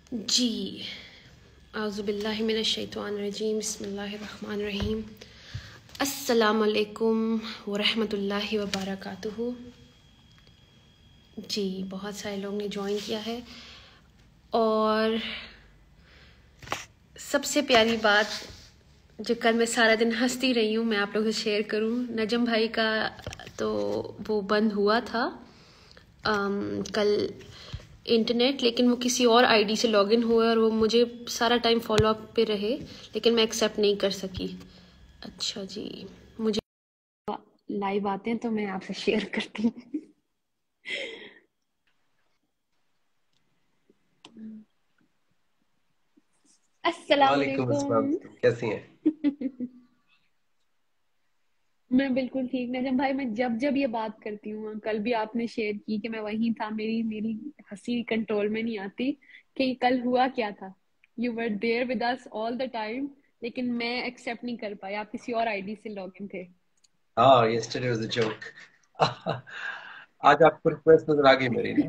جی اعوذ باللہ من الشیطان الرجیم، بسم اللہ الرحمن الرحیم۔ السلام علیکم ورحمۃ اللہ وبرکاتہ۔ جی بہت سارے لوگ نے جوائن کیا ہے، اور سب سے پیاری بات جو کل میں سارا دن ہنستی رہی ہوں، میں آپ لوگوں سے شیئر کروں۔ نجم بھائی کا تو وہ بند ہوا تھا کل انٹرنیٹ، لیکن وہ کسی اور آئی ڈی سے لاگ ان ہوئے اور وہ مجھے سارا ٹائم فالو اپ پہ رہے، لیکن میں ایکسیپٹ نہیں کر سکی۔ اچھا جی، مجھے لائیو آتے ہیں تو میں آپ سے شیئر کرتی ہوں۔ السلام وعلیکم السلام، علیکم۔ کیسی ہیں؟ میں بالکل ٹھیک نجم بھائی، میں جب یہ بات کرتی ہوں، کل بھی آپ نے شیئر کی کہ میں وہیں تھا، میری ہنسی کنٹرول میں نہیں آتی کہ کل ہوا کیا تھا۔ You were there with us all the time, لیکن میں ایکسیپٹ نہیں کر پائی، آپ کسی اور آئی ڈی سے لاگ ان تھے۔ yesterday was a joke. آج آپ کو ریکویسٹ نظر آ گئی میری نا؟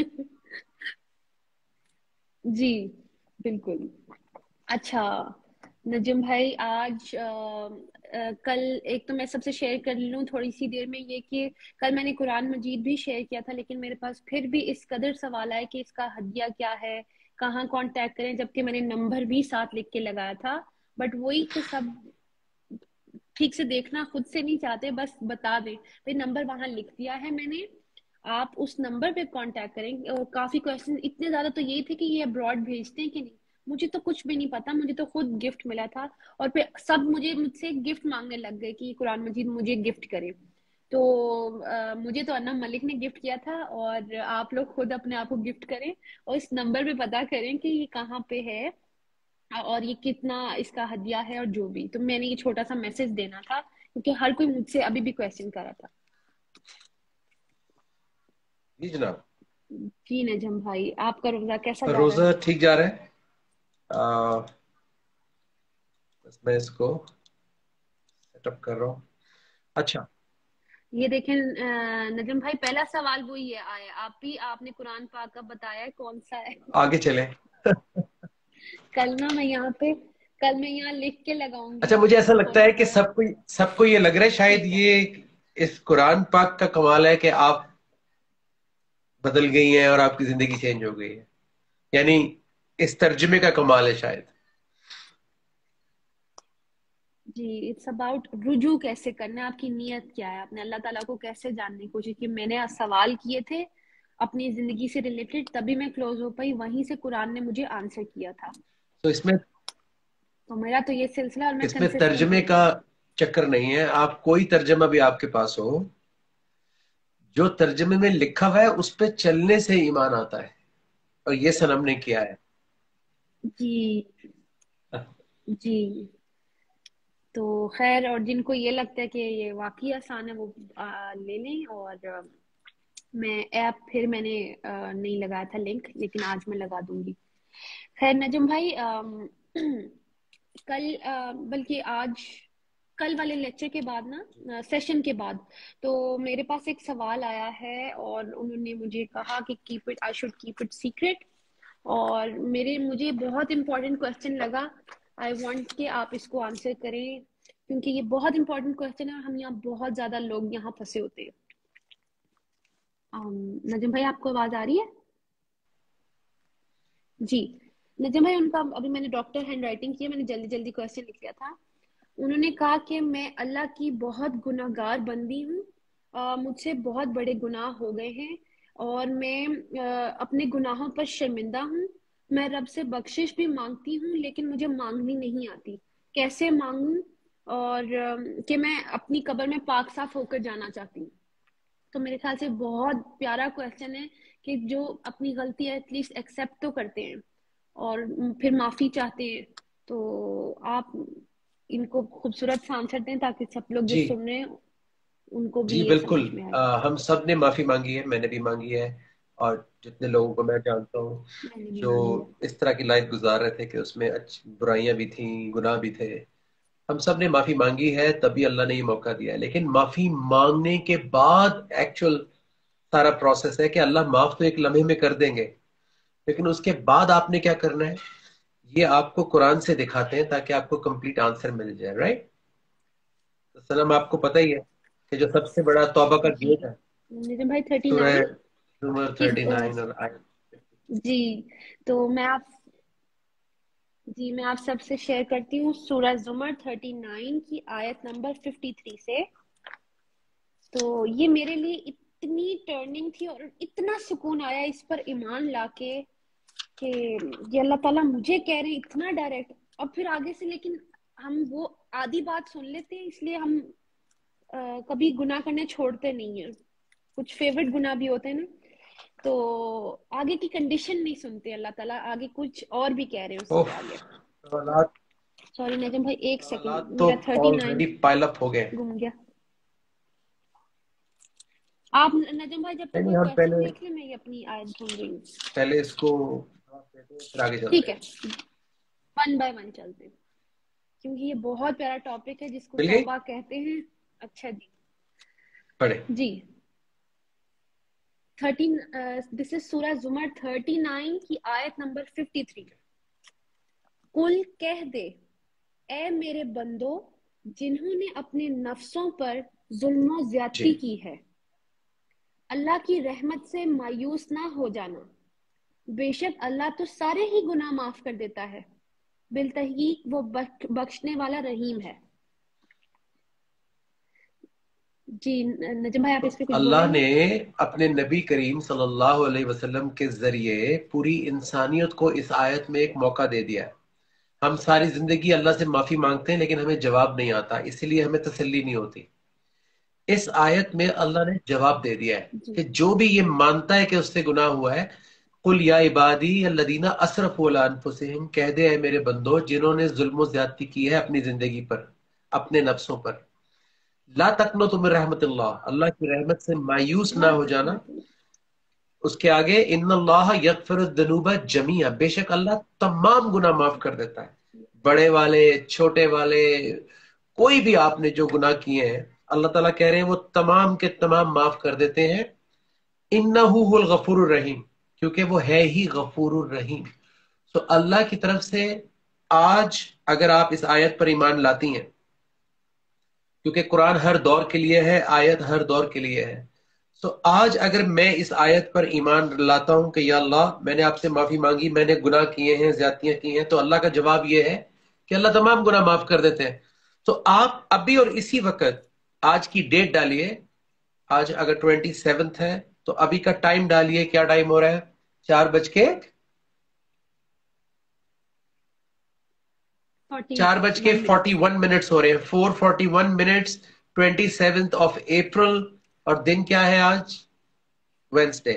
جی بالکل۔ اچھا نجم بھائی، آج کل ایک تو میں سب سے شیئر کر لوں تھوڑی سی دیر میں، یہ کہ کل میں نے قرآن مجید بھی شیئر کیا تھا، لیکن میرے پاس پھر بھی اس قدر سوال آئے کہ اس کا ہدیہ کیا ہے، کہاں کانٹیکٹ کریں، جبکہ میں نے نمبر بھی ساتھ لکھ کے لگایا تھا، بٹ وہی کہ سب ٹھیک سے دیکھنا خود سے نہیں چاہتے، بس بتا دیں بھائی نمبر وہاں لکھ دیا ہے میں نے، آپ اس نمبر پہ کانٹیکٹ کریں۔ اور کافی کوشچن اتنے زیادہ تو یہی تھے کہ یہ ابراڈ بھیجتے ہیں کہ نہیں، مجھے تو کچھ بھی نہیں پتا، مجھے تو خود گفٹ ملا تھا، اور پھر سب مجھ سے گفٹ مانگنے لگ گئے کہ قرآن مجید مجھے گفٹ کرے۔ تو مجھے تو انم ملک نے گفٹ کیا تھا، اور آپ لوگ خود اپنے آپ کو گفٹ کریں اور اس نمبر پہ پتا کریں کہ یہ کہاں پہ ہے اور یہ کتنا اس کا ہدیہ ہے، اور جو بھی۔ تو میں نے یہ چھوٹا سا میسج دینا تھا کیونکہ ہر کوئی مجھ سے ابھی بھی کویسچن کر رہا تھا۔ جی جناب، جی نجم بھائی، آپ کا روزہ کیسا جا رہا روزہ ہے؟ ٹھیک جا رہا ہے، بس میں اس کو سیٹ اپ کر رہا ہوں۔ اچھا، یہ دیکھیں نجم بھائی، پہلا سوال وہی ہے آیا، آپ نے قرآن پاک کا بتایا ہے کون سا ہے؟ آگے چلیں۔ کل میں یہاں لکھ کے لگاؤں گی، اچھا، مجھے ایسا ہو لگتا ہے کہ سکتا ہے۔ سب کو یہ لگ رہا ہے شاید ٹھیک ہے، یہ اس قرآن پاک کا کمال ہے کہ آپ بدل گئی ہیں اور آپ کی زندگی چینج ہو گئی ہے، یعنی اس ترجمے کا کمال ہے شاید۔ جی اٹس اباؤٹ رجوع کیسے کرنا ہے، آپ کی نیت کیا ہے، آپ نے اللہ تعالیٰ کو کیسے جاننے کی کوشش کی۔ میں نے سوال کیے تھے اپنی زندگی سے ریلیٹڈ، تبھی میں کلوز ہو پائی، وہیں سے قرآن نے مجھے آنسر کیا تھا۔ تو تو میرا تو یہ سلسلہ، اور میں اس میں کنسسٹنٹ ترجمے رہوں کا گی۔ چکر نہیں ہے، آپ کوئی ترجمہ بھی آپ کے پاس ہو، جو ترجمے میں لکھا ہوا ہے اس پہ چلنے سے ایمان آتا ہے، اور یہ سنم نے کیا ہے۔ جی جی، تو خیر، اور جن کو یہ لگتا ہے کہ یہ واقعی آسان ہے وہ لے لیں، اور میں ایپ پھر میں نے نہیں لگایا تھا لنک، لیکن آج میں لگا دوں گی۔ خیر نجم بھائی، کل بلکہ آج کل والے لیکچر کے بعد نا، سیشن کے بعد، تو میرے پاس ایک سوال آیا ہے، اور انہوں نے مجھے کہا کہ I should keep it secret, اور مجھے بہت امپورٹنٹ کوسچن لگا، آئی وانٹ کہ آپ اس کو آنسر کریں، کیونکہ یہ بہت امپورٹنٹ کوسچن ہے، اور ہم یہاں بہت زیادہ لوگ یہاں پھنسے ہوتے ہیں۔ نجم بھائی آپ کو آواز آ رہی ہے؟ جی نجم بھائی، ان کا ابھی میں نے ڈاکٹر ہینڈ رائٹنگ کی ہے، میں نے جلدی جلدی کوسچن لکھ لیا تھا۔ انہوں نے کہا کہ میں اللہ کی بہت گناہ گار بندی ہوں، مجھ سے بہت بڑے گناہ ہو گئے ہیں، اور میں اپنے گناہوں پر شرمندہ ہوں، میں رب سے بخشش بھی مانگتی ہوں، لیکن مجھے مانگنی نہیں آتی، کیسے مانگوں، اور کہ میں اپنی قبر میں پاک صاف ہو کر جانا چاہتی ہوں۔ تو میرے خیال سے بہت پیارا کویسچن ہے کہ جو اپنی غلطی ایٹ لیسٹ ایکسیپٹ تو کرتے ہیں اور پھر معافی چاہتے ہیں۔ تو آپ ان کو خوبصورت سا آنسر دیں تاکہ سب لوگ جو جی سن رہے ہیں ان کو بھی جی یہ بالکل، سمجھ میں آئے۔ ہم سب نے معافی مانگی ہے، میں نے بھی مانگی ہے، اور جتنے لوگوں کو میں جانتا ہوں میں نے بھی جو مانگی ہے۔ اس طرح کی لائف گزار رہے تھے کہ اس میں برائیاں بھی تھیں، گناہ بھی تھے، ہم سب نے معافی مانگی ہے، تبھی اللہ نے یہ موقع دیا ہے۔ لیکن معافی مانگنے کے بعد ایکچوئل سارا پروسیس ہے کہ اللہ معاف تو ایک لمحے میں کر دیں گے، لیکن اس کے بعد آپ نے کیا کرنا ہے یہ آپ کو قرآن سے دکھاتے ہیں تاکہ آپ کو کمپلیٹ آنسر مل جائے. رائٹ. سلام آپ کو پتہ ہی ہے کہ جو سب سے بڑا توبہ کا جی گیٹ ہے نجم بھائی سورہ 39 زمر کی 39 اور آیت. جی تو میں آپ سب سے شیئر کرتی ہوں سورہ زمر 39 کی آیت نمبر 53 سے. تو یہ میرے لیے اتنی ٹرننگ تھی اور اتنا سکون آیا اس پر ایمان لا کے کہ یہ اللہ تعالیٰ مجھے کہہ رہے ہیں اتنا ڈائریکٹ. اور پھر آگے سے لیکن ہم وہ آدھی بات سن لیتے ہیں اس لیے ہم کبھی گناہ کرنے چھوڑتے نہیں ہیں. کچھ فیوریٹ گناہ بھی ہوتے ہیں نا, تو آگے کی کنڈیشن نہیں سنتے اللہ تعالیٰ, آگے کچھ اور بھی کہہ رہے ہیں اس سے آگے. سوالات سوری نجم بھائی ایک سوالات سیکنڈ, تو میرا 39 آلریڈی پائل اپ ہو گئے. گم گیا. آپ نجم بھائی جب تک نہیں کوئی ہم کوشچن دیکھ لیں میں یہ اپنی آیت ڈھونڈ رہی ہوں. پہلے اس کو پھر آگے چلتے ٹھیک ہیں. ہے, 1 بائی 1 چلتے ہیں کیونکہ یہ بہت پیارا ٹاپک ہے جس کو مل گئی توبہ کہتے ہیں. اچھا جی پڑھے. جی 13 دس از سورہ زمر 39 کی آیت نمبر 53. قل کہہ دے اے میرے بندو جنہوں نے اپنے نفسوں پر ظلم و زیادتی جی کی ہے, اللہ کی رحمت سے مایوس نہ ہو جانا, بے شک اللہ تو سارے ہی گناہ معاف کر دیتا ہے, بالتحقیق وہ بخشنے والا رحیم ہے. جی نجم بھائی آپ اس پہ کچھ اللہ بولیں گے؟ نے اپنے نبی کریم صلی اللہ علیہ وسلم کے ذریعے پوری انسانیت کو اس آیت میں ایک موقع دے دیا ہے. ہم ساری زندگی اللہ سے معافی مانگتے ہیں لیکن ہمیں جواب نہیں آتا, اسی لیے ہمیں تسلی نہیں ہوتی. اس آیت میں اللہ نے جواب دے دیا ہے جی کہ جو بھی یہ مانتا ہے کہ اس سے گناہ ہوا ہے, قل یا عبادی الذین اسرفوا علی انفسہم, کہہ دے اے میرے بندو جنہوں نے ظلم و زیادتی کی ہے اپنی زندگی پر, اپنے نفسوں پر, لا تقنطوا من رحمت اللہ, اللہ کی رحمت سے مایوس نہ لا ہو جانا. تقنطوا. اس کے آگے ان اللہ یغفر الذنوب جمیعا, بے شک اللہ تمام گناہ معاف کر دیتا ہے, بڑے والے چھوٹے والے, کوئی بھی آپ نے جو گناہ کیے ہیں اللہ تعالیٰ کہہ رہے ہیں وہ تمام کے تمام معاف کر دیتے ہیں. انہ هو الغفور الرحیم, کیونکہ وہ ہے ہی غفور الرحیم. تو اللہ کی طرف سے آج اگر آپ اس آیت پر ایمان لاتی ہیں, کیونکہ قرآن ہر دور کے لیے ہے, آیت ہر دور کے لیے ہے, تو آج اگر میں اس آیت پر ایمان لاتا ہوں کہ یا اللہ میں نے آپ سے معافی مانگی, میں نے گناہ کیے ہیں, زیادتیاں کی ہیں, تو اللہ کا جواب یہ ہے کہ اللہ تمام گناہ معاف کر دیتے ہیں. تو آپ ابھی اور اسی وقت آج کی ڈیٹ ڈالیے, آج اگر 27 ہے تو ابھی کا ٹائم ڈالیے, کیا ٹائم ہو رہا ہے, 4:41 ہو رہے ہیں, 4:41 27 اپریل, اور دن کیا ہے آج, وینسڈے.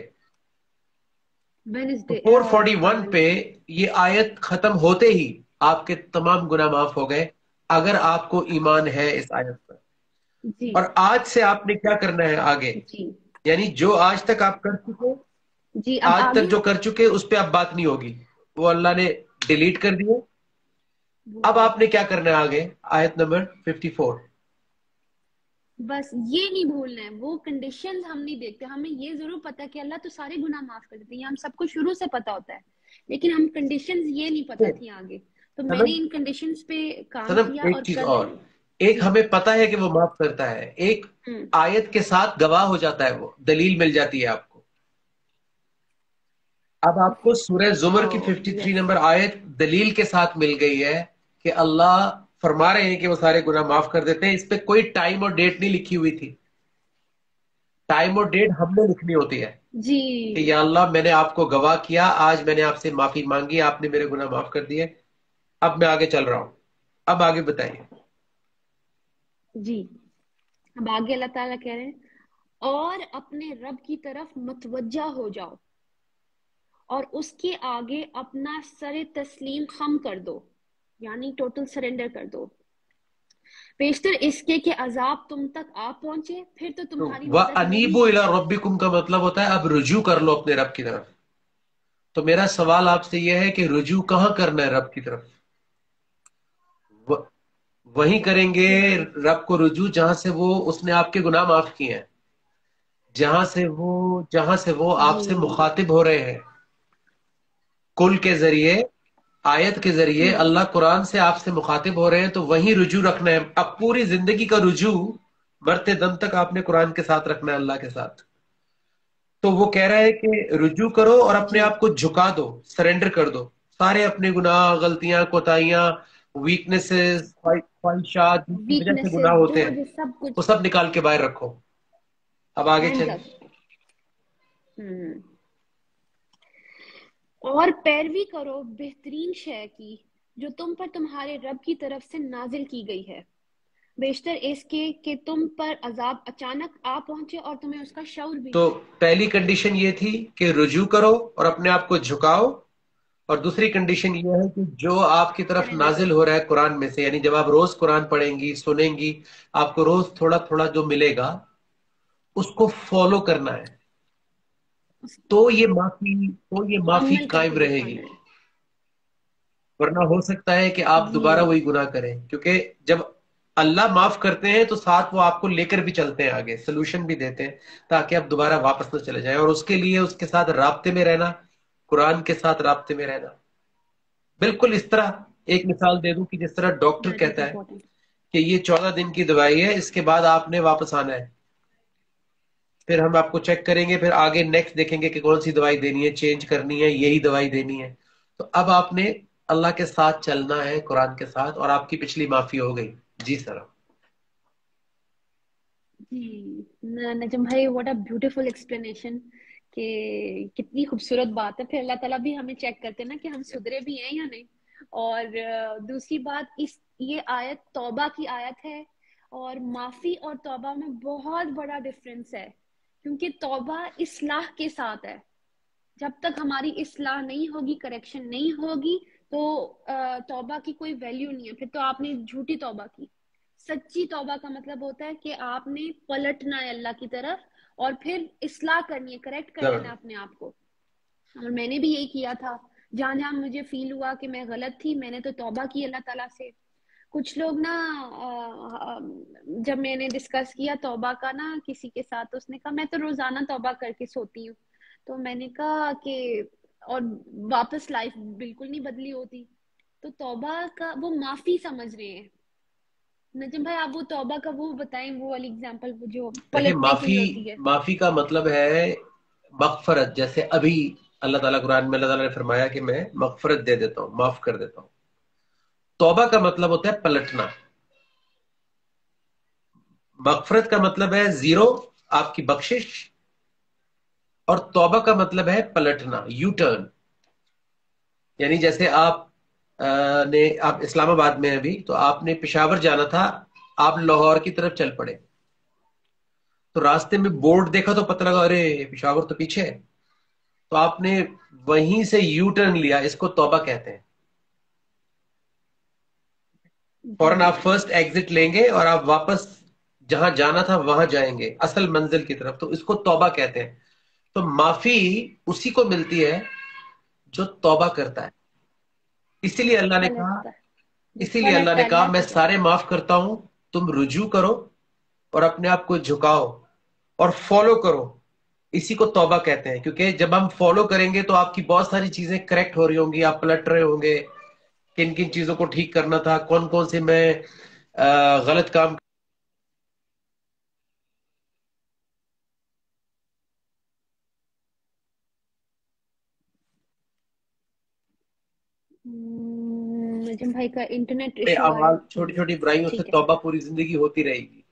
تو وینسڈے 4:41 پہ یہ آیت ختم ہوتے ہی آپ کے تمام گناہ معاف ہو گئے اگر آپ کو ایمان ہے اس آیت پر. جی اور آج سے آپ نے کیا کرنا ہے آگے, جی یعنی جو آج تک آپ کر چکے, جی اب آج آگے تک جو کر چکے اس پہ اب بات نہیں ہوگی, وہ اللہ نے ڈیلیٹ کر دیے. اب آپ نے کیا کرنا ہے آگے, آیت نمبر 54. بس یہ نہیں بھولنا ہے, وہ کنڈیشن ہم نہیں دیکھتے, ہمیں یہ ضرور پتا کہ اللہ تو سارے گناہ معاف کر دیتے ہیں, ہم سب کو شروع سے پتا ہوتا ہے, لیکن ہم کنڈیشنز یہ نہیں پتا تھی آگے. تو میں نے ان کنڈیشنز پہ کام سنم کیا ایک اور چیز کل اور, ایک جی ہمیں پتا ہے کہ وہ معاف کرتا ہے, ایک آیت کے ساتھ گواہ ہو جاتا ہے, وہ دلیل مل جاتی ہے آپ کو. اب آپ کو سورہ زمر کی 53 یس نمبر آیت دلیل کے ساتھ مل گئی ہے کہ اللہ فرما رہے ہیں کہ وہ سارے گناہ معاف کر دیتے ہیں. اس پہ کوئی ٹائم اور ڈیٹ نہیں لکھی ہوئی تھی, ٹائم اور ڈیٹ ہم نے لکھنی ہوتی ہے جی کہ یا اللہ میں نے آپ کو گواہ کیا, آج میں نے آپ سے معافی مانگی, آپ نے میرے گناہ معاف کر دیے, اب میں آگے چل رہا ہوں. اب آگے بتائیے. جی اب آگے اللہ تعالیٰ کہہ رہے ہیں اور اپنے رب کی طرف متوجہ ہو جاؤ اور اس کے آگے اپنا سر تسلیم خم کر دو, یعنی ٹوٹل سرنڈر کر دو, پیشتر اس کے کہ عذاب تم تک آ پہنچے, پھر تو تمہاری مدد نہیں وَأَنِيبُوا إِلَىٰ رَبِّكُمْ کا مطلب ہوتا ہے اب رجوع کر لو اپنے رب کی طرف. تو میرا سوال آپ سے یہ ہے کہ رجوع کہاں کرنا ہے رب کی طرف, وہیں کریں گے رب کو رجوع جہاں سے وہ اس نے آپ کے گناہ معاف کیے ہیں, جہاں سے وہ آپ سے جی مخاطب ہو رہے ہیں. कुल के जरिए, आयत के जरिए हम्म। अल्लाह कुरान से आपसे मुखातिब हो रहे हैं, तो वहीं रुजू रखना है। अब पूरी जिंदगी का रुजू मरते दम तक आपने कुरान के साथ रखना है, अल्लाह के साथ। तो वो कह रहा है कि रुजू करो और अपने जी। आप को झुका दो, सरेंडर कर दो। सारे अपने गुनाह, गलतियां, कोताहियां, वीकनेसेस, ख्वाहिशात जिनकी वजह से वीकनेसेस गुनाह होते जो हैं, जो सब वो कुछ सब निकाल के बाहर रखो। अब आगे हैंड्स चले। अप। हम्म। और पैरवी करो बेहतरीन शय की जो तुम पर तुम्हारे रब की तरफ से नाजिल की गई है, बेशतर इसके कि तुम पर अजाब अचानक आ पहुंचे और तुम्हें उसका शऊर भी तो न हो। पहली कंडीशन ये थी कि रुजू करो और अपने आप को झुकाओ। और दूसरी कंडीशन ये है कि जो आपकी तरफ सरेंडर नाजिल करो। हो रहा है कुरान में से, यानी जब आप रोज कुरान पढ़ेंगी, सुनेंगी, आपको रोज थोड़ा थोड़ा जो मिलेगा उसको फॉलो करना है। उसको तो ये माफी अमल कायम करके रहेगी। दिखाना है। वरना हो सकता है कि आप दोबारा जी। वही गुनाह करें, क्योंकि जब अल्लाह माफ करते हैं तो साथ वो आपको लेकर भी चलते हैं, आगे सोल्यूशन भी देते हैं, ताकि आप दोबारा वापस न चले जाएं। और उसके लिए उसके साथ राब्ते में रहना, कुरान के साथ राब्ते में रहना। बिल्कुल इस तरह एक मिसाल दे दूं कि जिस तरह डॉक्टर दैट इज कहता है इम्पोर्टेंट। कि ये 14 दिन की दवाई है, इसके बाद आपने वापस आना है, फिर हम आपको चेक करेंगे, फिर आगे नेक्स्ट देखेंगे कि कौन सी दवाई देनी है, चेंज करनी है, यही दवाई देनी है। तो अब आपने अल्लाह के साथ चलना है, कुरान के साथ, और आपकी पिछली माफी हो गई। जी सर। जी नजम भाई, व्हाट अ ब्यूटीफुल एक्सप्लेनेशन। कि कितनी खूबसूरत बात है। फिर अल्लाह ताला भी हमें चेक करते हैं ना कि हम सुधरे भी हैं या नहीं। और दूसरी बात, इस ये आयत तौबा की आयत है। और माफी और तौबा में बहुत बड़ा डिफरेंस है, क्योंकि तौबा इस्लाह के साथ है। जब तक हमारी इस्लाह नहीं होगी, करेक्शन नहीं होगी, तो तौबा की कोई वैल्यू नहीं है। फिर तो आपने झूठी तौबा की। सच्ची तौबा का मतलब होता है कि आपने पलटना है अल्लाह की तरफ, और फिर इस्लाह करनी है, करेक्ट कर लेना जरूर। है अपने आप को। और मैंने भी यही किया था। जहां जहां मुझे फील हुआ कि मैं गलत थी, मैंने तो तौबा की अल्लाह ताला से। कुछ लोग ना, जब मैंने डिस्कस किया तौबा का ना किसी के साथ, तो उसने कहा मैं तो रोजाना तौबा करके सोती हूँ। तो मैंने कहा कि, और वापस लाइफ बिल्कुल नहीं बदली होती। तो तौबा का वो माफी समझ रहे हैं। नजम भाई, आप वो तौबा का वो बताएं, वो वाली एग्जांपल, वो जो देखिए, पलटने के माफी लिए होती है। माफी का मतलब है मगफरत। जैसे अभी अल्लाह ताला कुरान में, अल्लाह ताला ने फरमाया कि मैं मगफरत दे देता हूँ, माफ कर देता हूँ। तौबा का मतलब होता है पलटना। मगफरत का मतलब है जीरो, आपकी बख्शिश। और तौबा का मतलब है पलटना, यू टर्न। यानी जैसे आप इस्लामाबाद में हैं अभी, तो आपने पेशावर जाना था, आप लाहौर की तरफ चल पड़े। तो रास्ते में बोर्ड देखा तो पता लगा, अरे पेशावर तो पीछे है। तो आपने वहीं से यू टर्न लिया, इसको तौबा कहते हैं। जी। फौरन आप फर्स्ट एग्जिट लेंगे और आप वापस जहां जाना था वहां जाएंगे, असल मंजिल की तरफ। तो इसको तौबा कहते हैं। तो माफी उसी को मिलती है जो तौबा करता है। इसीलिए जो अल्लाह ने कहा पलटता है, जो इसीलिए अल्लाह पलटता ने है कहा अल्लाह मैं की तरफ। सारे माफ करता हूं, तुम रुजू करो और अपने आप को झुकाओ और फॉलो करो। इसी को तौबा कहते हैं, क्योंकि जब हम फॉलो करेंगे तो आपकी बहुत सारी चीजें करेक्ट हो रही होंगी, आप पलट रहे होंगे, किन किन चीजों को ठीक करना था, कौन कौन से मैं गलत काम। नजम भाई का इंटरनेट इशू आ आवाज, छोटी छोटी बुराइयों से ठीक है। तौबा पूरी जिंदगी होती रहेगी।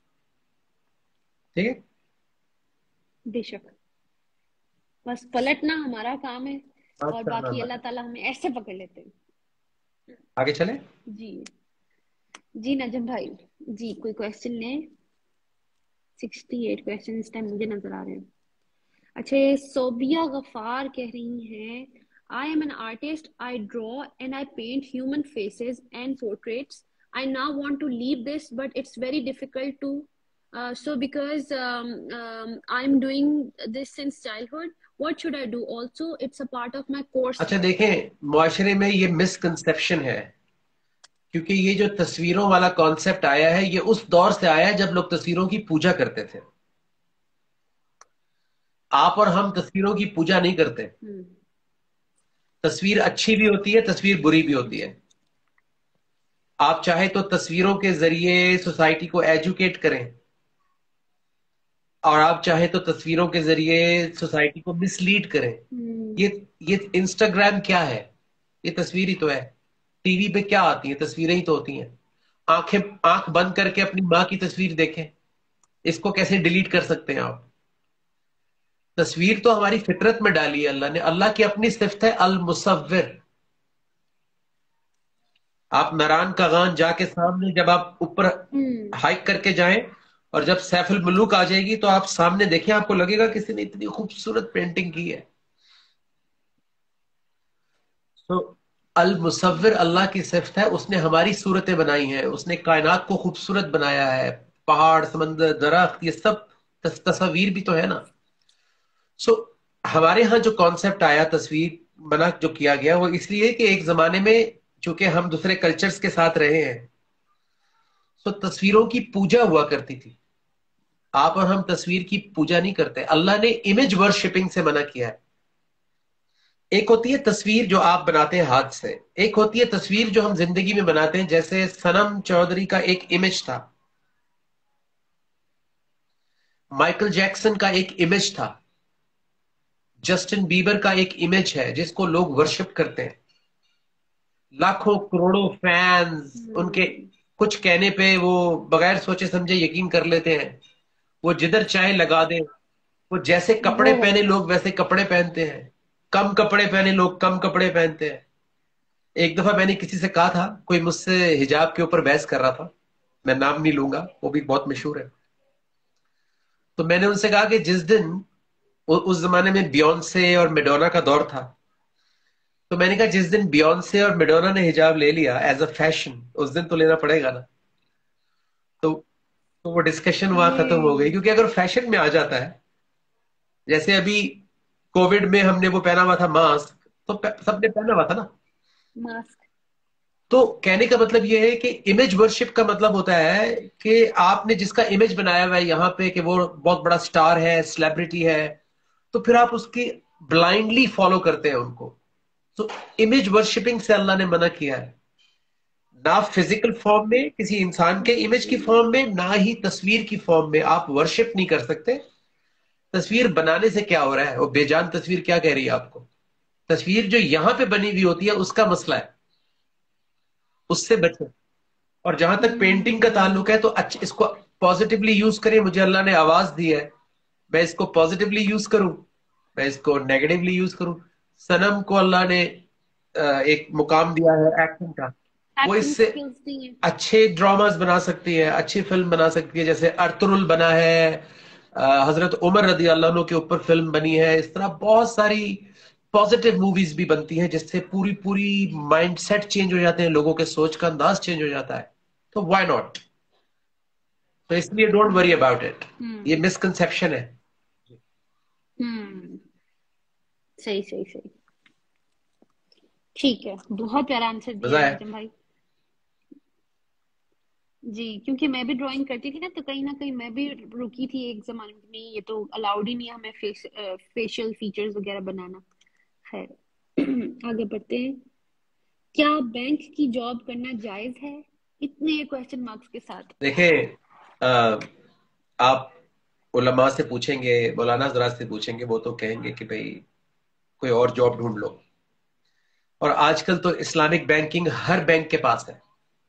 ठीक है। बेशक। बस पलटना हमारा काम है। बात और करना बाकी मत। अल्लाह ताला हमें ऐसे पकड़ लेते हैं। आगे चले। जी। जी नजम भाई। जी, कोई क्वेश्चन लें। 68 क्वेश्चन इस टाइम मुझे नजर आ रहे हैं। अच्छा, ये सोबिया गफार कह रही हैं, I am an artist, I draw and I paint human faces and portraits. I now want to leave this but it's very difficult to, so because I'm doing this since childhood, what should I do? Also, it's a part of my course अच्छा, now. देखें, मुआशरे में ये misconception है, क्योंकि ये जो तस्वीरों वाला कॉन्सेप्ट आया है, ये उस दौर से आया है जब लोग तस्वीरों की पूजा करते थे। आप और हम तस्वीरों की पूजा नहीं करते। हम्म। تصویر اچھی بھی ہوتی ہے، تصویر بری بھی ہوتی ہے. آپ چاہے تو تصویروں کے ذریعے سوسائٹی کو ایجوکیٹ کریں، اور آپ چاہے تو تصویروں کے ذریعے سوسائٹی کو مس لیڈ کریں. یہ یہ انسٹاگرام کیا ہے؟ یہ تصویر ہی تو ہے. ٹی وی پہ کیا آتی ہیں؟ تصویریں ہی تو ہوتی ہیں. آنکھ بند کر کے اپنی ماں کی تصویر دیکھیں، اس کو کیسے ڈیلیٹ کر سکتے ہیں آپ؟ تصویر تو ہماری فطرت میں ڈالی ہے اللہ نے. اللہ کی اپنی صفت ہے المصور. آپ ناران کا غان جا کے سامنے جب آپ اوپر ہائک کر کے جائیں، اور جب سیف الملوک آ جائے گی تو آپ سامنے دیکھیں، آپ کو لگے گا کسی نے اتنی خوبصورت پینٹنگ کی ہے. تو المصور اللہ کی صفت ہے. اس نے ہماری صورتیں بنائی ہیں، اس نے کائنات کو خوبصورت بنایا ہے. پہاڑ، سمندر، درخت، یہ سب تصاویر بھی تو ہے نا. سو ہمارے ہاں جو کانسیپٹ آیا تصویر بنا جو کیا گیا، وہ اس لیے کہ ایک زمانے میں چونکہ ہم دوسرے کلچرز کے ساتھ رہے ہیں، تو تصویروں کی پوجا ہوا کرتی تھی. آپ اور ہم تصویر کی پوجا نہیں کرتے. اللہ نے امیج ورشپنگ سے منع کیا ہے. ایک ہوتی ہے تصویر جو آپ بناتے ہیں ہاتھ سے، ایک ہوتی ہے تصویر جو ہم زندگی میں بناتے ہیں. جیسے سنم چودھری کا ایک امیج تھا، مائیکل جیکسن کا ایک امیج تھا، جسٹن بیبر کا ایک امیج ہے جس کو لوگ ورشپ کرتے ہیں. لاکھوں کروڑوں فینز ان کے کچھ کہنے پہ وہ بغیر سوچے سمجھے یقین کر لیتے ہیں. وہ جدھر چاہے لگا دیں. وہ جیسے کپڑے پہنے لوگ ویسے کپڑے پہنتے ہیں، کم کپڑے پہنے لوگ کم کپڑے پہنتے ہیں. ایک دفعہ میں نے کسی سے کہا تھا، کوئی مجھ سے حجاب کے اوپر بحث کر رہا تھا، میں نام نہیں لوں گا، وہ بھی بہت مشہور ہے. تو میں نے ان سے کہا کہ جس دن اس زمانے میں بیونسے اور میڈونا کا دور تھا، تو میں نے کہا جس دن بیونسے اور میڈونا نے حجاب لے لیا ایز اے فیشن، اس دن تو لینا پڑے گا نا. تو وہ ڈسکشن وہاں ختم ہو گئی. کیونکہ اگر فیشن میں آ جاتا ہے، جیسے ابھی کووڈ میں ہم نے وہ پہنا ہوا تھا ماسک، تو سب نے پہنا ہوا تھا نا ماسک. تو کہنے کا مطلب یہ ہے کہ امیج ورشپ کا مطلب ہوتا ہے کہ آپ نے جس کا امیج بنایا ہوا ہے یہاں پہ کہ وہ بہت بڑا سٹار ہے، سیلیبریٹی ہے، تو پھر آپ اس کی بلائنڈلی فالو کرتے ہیں ان کو. تو امیج ورشپنگ سے اللہ نے منع کیا ہے. نہ فزیکل فارم میں کسی انسان کے امیج کی فارم میں، نہ ہی تصویر کی فارم میں آپ ورشپ نہیں کر سکتے. تصویر بنانے سے کیا ہو رہا ہے؟ وہ بے جان تصویر کیا کہہ رہی ہے آپ کو؟ تصویر جو یہاں پہ بنی ہوئی ہوتی ہے اس کا مسئلہ ہے، اس سے بچیں. اور جہاں تک پینٹنگ کا تعلق ہے تو اس کو پازیٹیولی یوز کریں. مجھے اللہ نے آواز دی ہے، میں اس کو پازیٹیولی یوز کروں، میں اس کو نیگیٹیولی یوز کروں. سنم کو اللہ نے ایک مقام دیا ہے ایکٹنگ کا، وہ اس سے اچھے ڈراماز بنا سکتی ہے، اچھی فلم بنا سکتی ہے. جیسے ارطغرل بنا ہے، حضرت عمر رضی اللہ عنہ کے اوپر فلم بنی ہے. اس طرح بہت ساری پازیٹیو موویز بھی بنتی ہیں جس سے پوری مائنڈ سیٹ چینج ہو جاتے ہیں، لوگوں کے سوچ کا انداز چینج ہو جاتا ہے. تو وائی ناٹ؟ تو اس لیے ڈونٹ وری اباؤٹ اٹ. یہ مسکنسپشن ہے. صحیح صحیح صحیح. ٹھیک ہے، بہت پیارا آنسر دیا مزہ ہے ہے. نجم بھائی. جی کیونکہ میں بھی ڈرائنگ کرتی تھی نا، تو کہیں نہ کہیں میں بھی رکی تھی ایک زمانے میں. نہیں یہ تو الاؤڈ ہی نہیں ہے ہمیں فیشل فیچرز وغیرہ بنانا. خیر آگے بڑھتے ہیں. کیا بینک کی جاب کرنا جائز ہے؟ اتنے کویسچن مارکس کے ساتھ. دیکھیں آپ علماء سے پوچھیں گے، مولانا حضرات سے پوچھیں گے، وہ تو کہیں گے کہ بھئی کوئی اور جاب ڈھونڈ لو. اور آج کل تو اسلامک بینکنگ ہر بینک کے پاس ہے.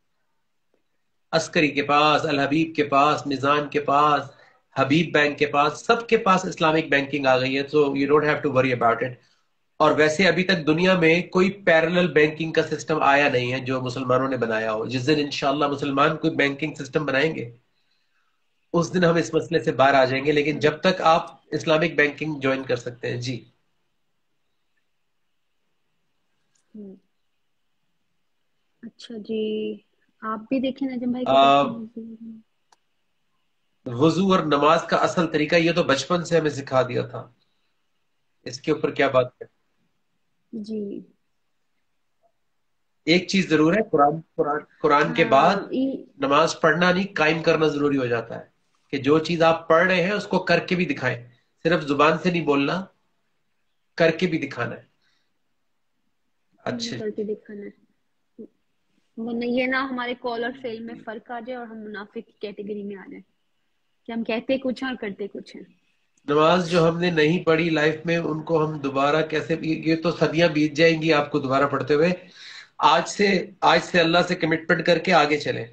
عسکری کے پاس، الحبیب کے پاس، میزان کے پاس، حبیب بینک کے پاس، سب کے پاس اسلامک بینکنگ آ گئی ہے. So you don't have to worry about it. اور ویسے ابھی تک دنیا میں کوئی پیرلل بینکنگ کا سسٹم آیا نہیں ہے جو مسلمانوں نے بنایا ہو. جس دن انشاءاللہ مسلمان کوئی بینکنگ سسٹم بنائیں گے اس دن ہم اس مسئلے سے باہر آ جائیں گے. لیکن جب تک آپ اسلامک بینکنگ جوائن کر سکتے ہیں. جی اچھا جی، آپ بھی دیکھیں نجم بھائی وضو اور نماز کا اصل طریقہ یہ تو بچپن سے ہمیں سکھا دیا تھا، اس کے اوپر کیا بات ہے؟ جی ایک چیز ضرور ہے، قرآن کے بعد نماز پڑھنا نہیں، قائم کرنا ضروری ہو جاتا ہے. کہ جو چیز آپ پڑھ رہے ہیں اس کو کر کے بھی دکھائیں. صرف زبان سے نہیں بولنا، کر کے بھی دکھانا ہے. अच्छा करके दिखाना है, वरना ये ना हमारे कॉल और फेल में फर्क आ जाए और हम मुनाफिक की कैटेगरी में आ जाए कि हम कहते कुछ हैं और करते कुछ हैं। नमाज जो हमने नहीं पढ़ी लाइफ में उनको हम दोबारा कैसे, ये तो सदियां बीत जाएंगी आपको दोबारा पढ़ते हुए। आज से आज से अल्लाह से कमिटमेंट करके आगे चलें।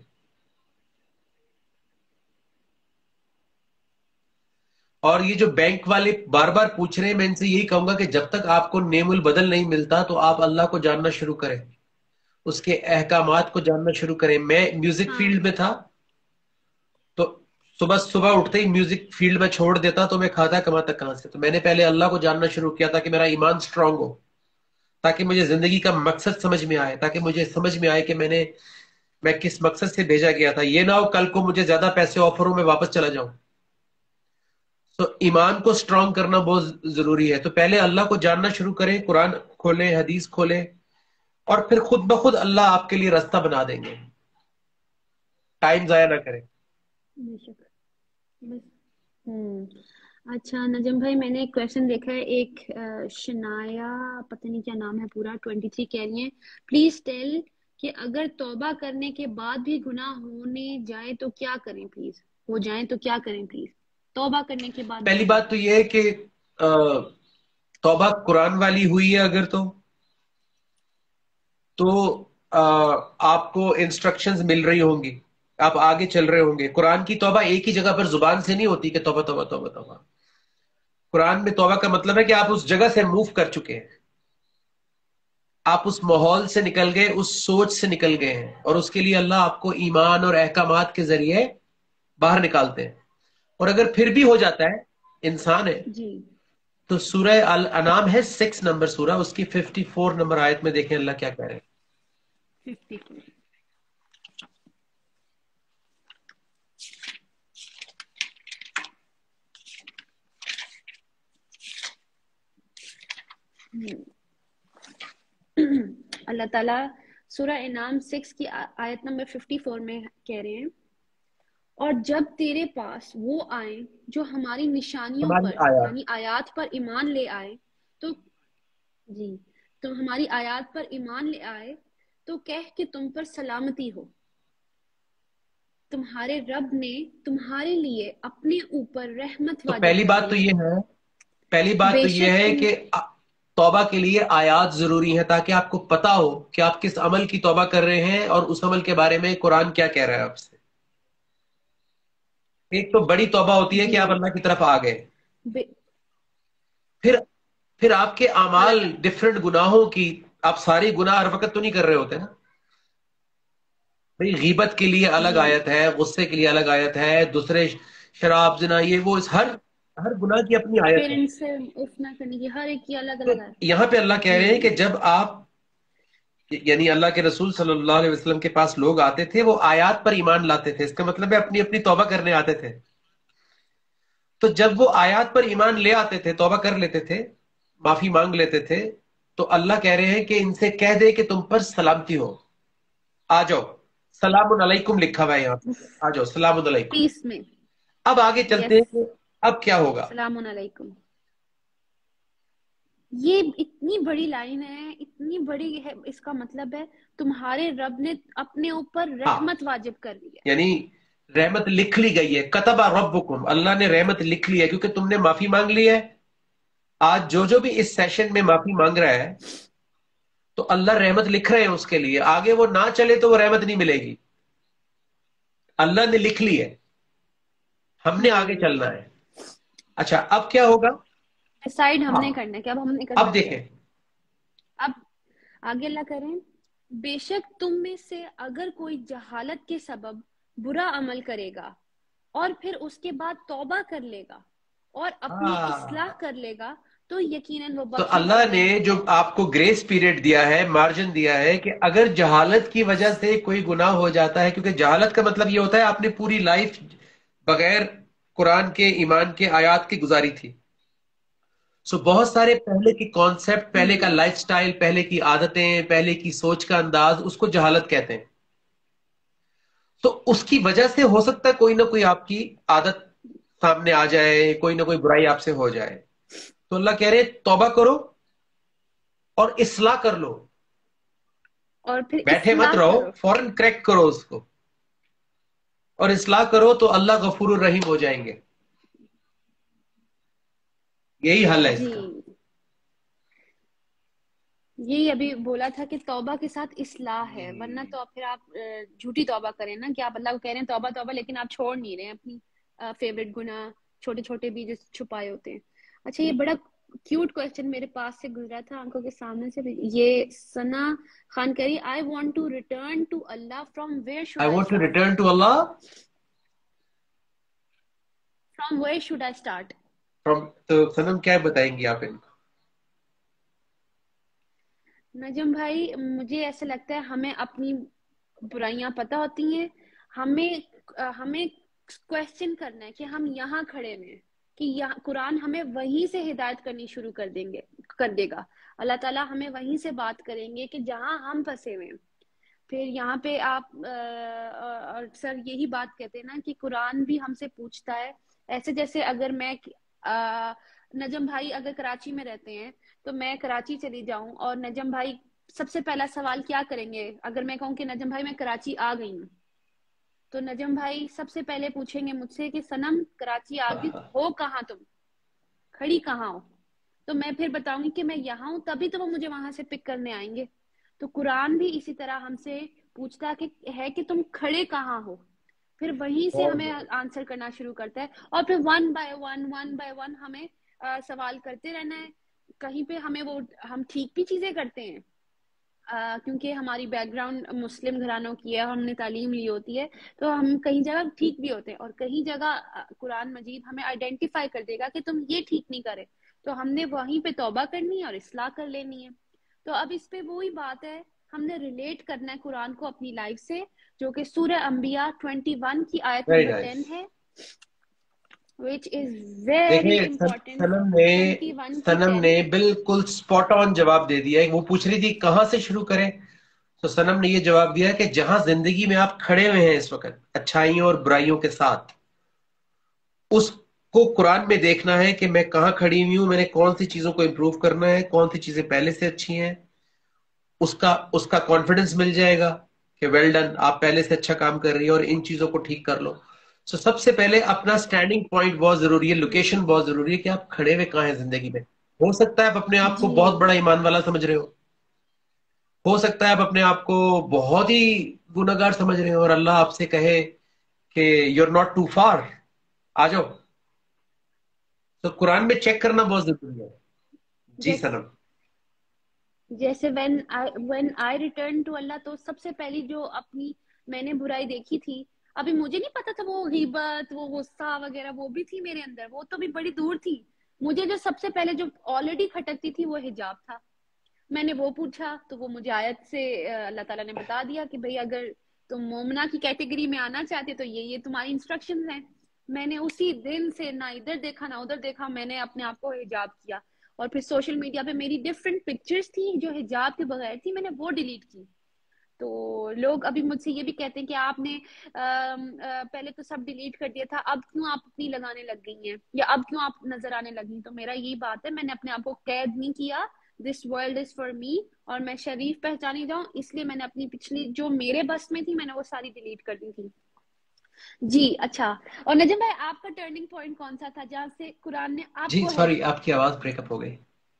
और ये जो बैंक वाले बार बार पूछ रहे हैं, मैं इनसे यही कहूंगा कि जब तक आपको नेमुल बदल नहीं मिलता तो आप अल्लाह को जानना शुरू करें, उसके अहकामात को जानना शुरू करें। मैं म्यूजिक हाँ फील्ड में था, तो सुबह सुबह उठते ही म्यूजिक फील्ड में छोड़ देता तो मैं खाता कमाता कहां से। तो मैंने पहले अल्लाह को जानना शुरू किया ताकि मेरा ईमान स्ट्रांग हो, ताकि मुझे जिंदगी का मकसद समझ में आए, ताकि मुझे समझ में आए कि मैं किस मकसद से भेजा गया था। ये ना हो कल को मुझे ज्यादा पैसे ऑफर हो मैं वापस चला जाऊं। तो ईमान को स्ट्रांग करना बहुत जरूरी है। तो पहले अल्लाह को जानना शुरू करें, कुरान खोलें, हदीस खोलें, और फिर खुद ब खुद अल्लाह आपके लिए रास्ता बना देंगे। टाइम जाया ना करें। बेशक। बस। अच्छा नजम भाई, मैंने एक क्वेश्चन देखा है, एक शनाया, पता नहीं क्या नाम है पूरा, 23 कह रही है, प्लीज टेल कि अगर तौबा करने के बाद भी गुनाह होने जाए तो क्या करें प्लीज, हो जाए तो क्या करें प्लीज, तौबा करने के बाद भी पहली गुनाह बात तो ये है कि तौबा कुरान वाली हुई है अगर तो आपको इंस्ट्रक्शंस मिल रही होंगी, आप आगे चल रहे होंगे। कुरान की तौबा एक ही जगह पर जुबान से नहीं होती कि तौबा तौबा तौबा तौबा। कुरान में तौबा का मतलब है कि आप उस जगह से मूव कर चुके हैं, आप उस माहौल से निकल गए, उस सोच से निकल गए हैं, और उसके लिए अल्लाह आपको ईमान और अहकामात के जरिए बाहर निकालते हैं। और अगर फिर भी हो जाता है, इंसान है, जी। तो सूरह अल अनाम है 6 नंबर सूरह, उसकी 54 नंबर आयत में देखें अल्लाह क्या कह रहे हैं। 54। अल्लाह ताला सूरह इनाम 6 की आयत नंबर 54 में कह रहे हैं, और जब तेरे पास वो आए जो हमारी निशानियों हमारी पर आयत, यानी आयात पर ईमान ले आए, तो जी, तो हमारी आयात पर ईमान ले आए तो कह कि तुम पर सलामती हो, तुम्हारे रब ने तुम्हारे लिए अपने ऊपर रहमत तो वाजिब कर दी है, पहली बात तो ये बेशक है तुम। कि तौबा के लिए आयात जरूरी है ताकि आपको पता हो कि आप किस अमल की तौबा कर रहे हैं और उस अमल के बारे में कुरान क्या कह रहा है आपसे। एक तो बड़ी तौबा होती है कि जी। आप अल्लाह की तरफ आ गए, बे, फिर फिर आपके अल्लाह अमाल डिफरेंट गुनाहों की, आप सारी गुनाह हर वक्त तो नहीं कर रहे होते ना भाई। गीबत के लिए अलग जी, आयत है, गुस्से के लिए अलग आयत है, दूसरे शराब जिना ये वो, इस हर हर गुनाह की अपनी आयत है। पेरेंट्स से उफ ना करने की हर एक की अलग तो अलग है। यहाँ पे अल्लाह कह जी। रहे हैं कि जब आप, यानी अल्लाह के रसूल सल्लल्लाहु अलैहि वसल्लम के पास लोग आते थे, वो आयत पर ईमान लाते थे, इसका मतलब है अपनी अपनी तौबा करने आते थे। तो जब वो आयत पर ईमान ले आते थे, तौबा कर लेते थे, माफी मांग लेते थे, तो अल्लाह कह रहे हैं कि इनसे कह दे कि तुम पर सलामती हो, आ जाओ। सलामुन अलैकुम लिखा हुआ है यहाँ पे, आ जाओ सलामुन अलैकुम। पीस में। अब आगे चलते यस। हैं कि अब क्या होगा। सलामुन अलैकुम। ये इतनी बड़ी लाइन है, इतनी बड़ी है, इसका मतलब है तुम्हारे रब ने अपने ऊपर हाँ, रहमत वाजिब कर दी है। यानी रहमत लिख ली गई है, कतबा रब्बुकुम, अल्लाह ने रहमत लिख ली है क्योंकि तुमने माफी मांग ली है। आज जो जो भी इस सेशन में माफी मांग रहा है, तो अल्लाह रहमत लिख रहे हैं उसके लिए। आगे वो ना चले तो वो रहमत नहीं मिलेगी, अल्लाह ने लिख ली है, हमने आगे चलना है। अच्छा, अब क्या होगा। डिसाइड हमने हाँ, करना है कि अब हमने अब करना क्या देखें। है। अब आगे अल्लाह करें, बेशक तुम में से अगर कोई जहालत के सबब बुरा अमल करेगा और फिर उसके बाद तौबा कर लेगा और अपनी इस्लाह हाँ, कर लेगा तो यकीनन वो तो बख्शने अल्लाह वाला ने ही जो है। आपको ग्रेस पीरियड दिया है, मार्जिन दिया है, कि अगर जहालत की वजह से कोई गुनाह हो जाता है, क्योंकि जहालत का मतलब ये होता है आपने पूरी लाइफ बगैर कुरान के, ईमान के, आयात की गुजारी थी। सो बहुत सारे पहले के कॉन्सेप्ट, पहले का लाइफस्टाइल, पहले की आदतें, पहले की सोच का अंदाज, उसको जहालत कहते हैं। तो उसकी वजह से हो सकता है कोई ना कोई आपकी आदत सामने आ जाए, कोई ना कोई बुराई आपसे हो जाए। तो अल्लाह कह रहे हैं तौबा करो और इस्लाह कर लो। और फिर बैठे मत इस्लाह रहो, करो। फौरन करेक्ट करो उसको, और इस्लाह करो तो अल्लाह गफूर रहीम हो जाएंगे। यही हल है जी, इसका। यही अभी बोला था कि तौबा के साथ इस्लाह है, वरना तो फिर आप झूठी तौबा करें ना, कि आप अल्लाह को कह रहे हैं तौबा तौबा, लेकिन आप छोड़ नहीं रहे हैं अपनी फेवरेट गुनाह, छोटे छोटे भी जो छुपाए होते हैं। अच्छा, ये बड़ा क्यूट क्वेश्चन मेरे पास से गुजरा था, आंखों के सामने से भी। ये सना खान कह रही, I want to return to Allah, from where should I I want to start? Return to Allah from where should I start? From, तो सनम क्या बताएंगी आप इनको? नजम भाई, मुझे ऐसा लगता है हमें अपनी बुराइयां पता होती हैं, हमें हमें क्वेश्चन करना है कि हम यहाँ खड़े हैं, कि यहाँ कुरान हमें वहीं से हिदायत करनी शुरू कर देगा। अल्लाह ताला हमें वहीं से बात करेंगे कि जहाँ हम फंसे हुए हैं। फिर यहाँ पे आप और सर यही बात कहते हैं ना कि कुरान भी हमसे पूछता है, ऐसे जैसे अगर मैं नजम भाई अगर कराची में रहते हैं, तो मैं कराची चली जाऊं और नजम भाई सबसे पहला सवाल क्या करेंगे? अगर मैं कहूँ कि नजम भाई मैं कराची आ गई हूँ, तो नजम भाई सबसे पहले पूछेंगे मुझसे कि सनम कराची आ गई हो कहाँ तुम, खड़ी कहाँ हो? तो मैं फिर बताऊंगी कि मैं यहाँ हूँ, तभी तो वो मुझे वहां से पिक करने आएंगे। तो कुरान भी इसी तरह हमसे पूछता है कि तुम खड़े कहाँ हो, फिर वहीं से हमें आंसर करना शुरू करता है, और फिर वन बाय वन हमें सवाल करते रहना है। कहीं पे हमें वो हम ठीक भी चीजें करते हैं, क्योंकि हमारी बैकग्राउंड मुस्लिम घरानों की है, हमने तालीम ली होती है, तो हम कहीं जगह ठीक भी होते हैं, और कहीं जगह कुरान मजीद हमें आइडेंटिफाई कर देगा कि तुम ये ठीक नहीं करे, तो हमने वहीं पे तौबा करनी है और इस्लाह कर लेनी है। तो अब इस पे वही बात है, हमने रिलेट करना है कुरान को अपनी लाइफ से, जो कि सूरह अंबिया 21 की आयत वेरी नंबर नाइस। 10 है, विच इज वेरी देखिए इंपॉर्टेंट। सनम ने 21 की सनम 10। ने बिल्कुल स्पॉट ऑन जवाब दे दिया है। वो पूछ रही थी कहाँ से शुरू करें, तो सनम ने ये जवाब दिया कि जहां जिंदगी में आप खड़े हुए हैं इस वक्त, अच्छाइयों और बुराइयों के साथ, उसको कुरान में देखना है कि मैं कहाँ खड़ी हुई हूँ, मैंने कौन सी चीजों को इंप्रूव करना है, कौन सी चीजें पहले से अच्छी हैं। उसका उसका कॉन्फिडेंस मिल जाएगा कि वेल डन, आप पहले से अच्छा काम कर रही है और इन चीजों को ठीक कर लो। सो सबसे पहले अपना स्टैंडिंग पॉइंट बहुत जरूरी है, लोकेशन बहुत जरूरी है कि आप खड़े हुए कहाँ हैं जिंदगी में। हो सकता है आप अपने आप को जी बहुत बड़ा ईमान वाला समझ रहे हो सकता है आप अपने आप को बहुत ही गुनहगार समझ रहे हो, और अल्लाह आपसे कहे कि you are not too far, आ जाओ। तो कुरान में चेक करना बहुत जरूरी है। जी जैसे सनम। जैसे when I return to Allah, तो सबसे पहली जो अपनी मैंने बुराई देखी थी, अभी मुझे नहीं पता था वो गीबत, वो गुस्सा वगैरह वो भी थी मेरे अंदर, वो तो भी बड़ी दूर थी। मुझे जो सबसे पहले जो ऑलरेडी खटकती थी वो हिजाब था। मैंने वो पूछा तो वो मुझे आयत से अल्लाह ताला ने बता दिया कि भाई अगर तुम मोमना की कैटेगरी में आना चाहते तो ये तुम्हारी इंस्ट्रक्शंस हैं। मैंने उसी दिन से ना इधर देखा ना उधर देखा, मैंने अपने आप को हिजाब किया। और फिर सोशल मीडिया पे मेरी डिफरेंट पिक्चर्स थी जो हिजाब के बगैर थी, मैंने वो डिलीट की। तो लोग अभी मुझसे ये भी कहते हैं कि आपने पहले तो सब डिलीट कर दिया था, अब क्यों आप अपनी लगाने लग गई हैं, या अब क्यों आप नजर आने लगी? तो मेरा यही बात है, मैंने अपने आप को कैद नहीं किया। This world is for me, और मैं शरीफ पहचानी जाऊं, इसलिए मैंने अपनी पिछली जो मेरे बस में थी मैंने वो सारी डिलीट कर दी थी। जी अच्छा। और नजम भाई, आपका टर्निंग पॉइंट कौन सा था जहां से कुरान ने जी आपको हेल्प सॉरी, की? आपकी आवाज ब्रेकअप हो गई।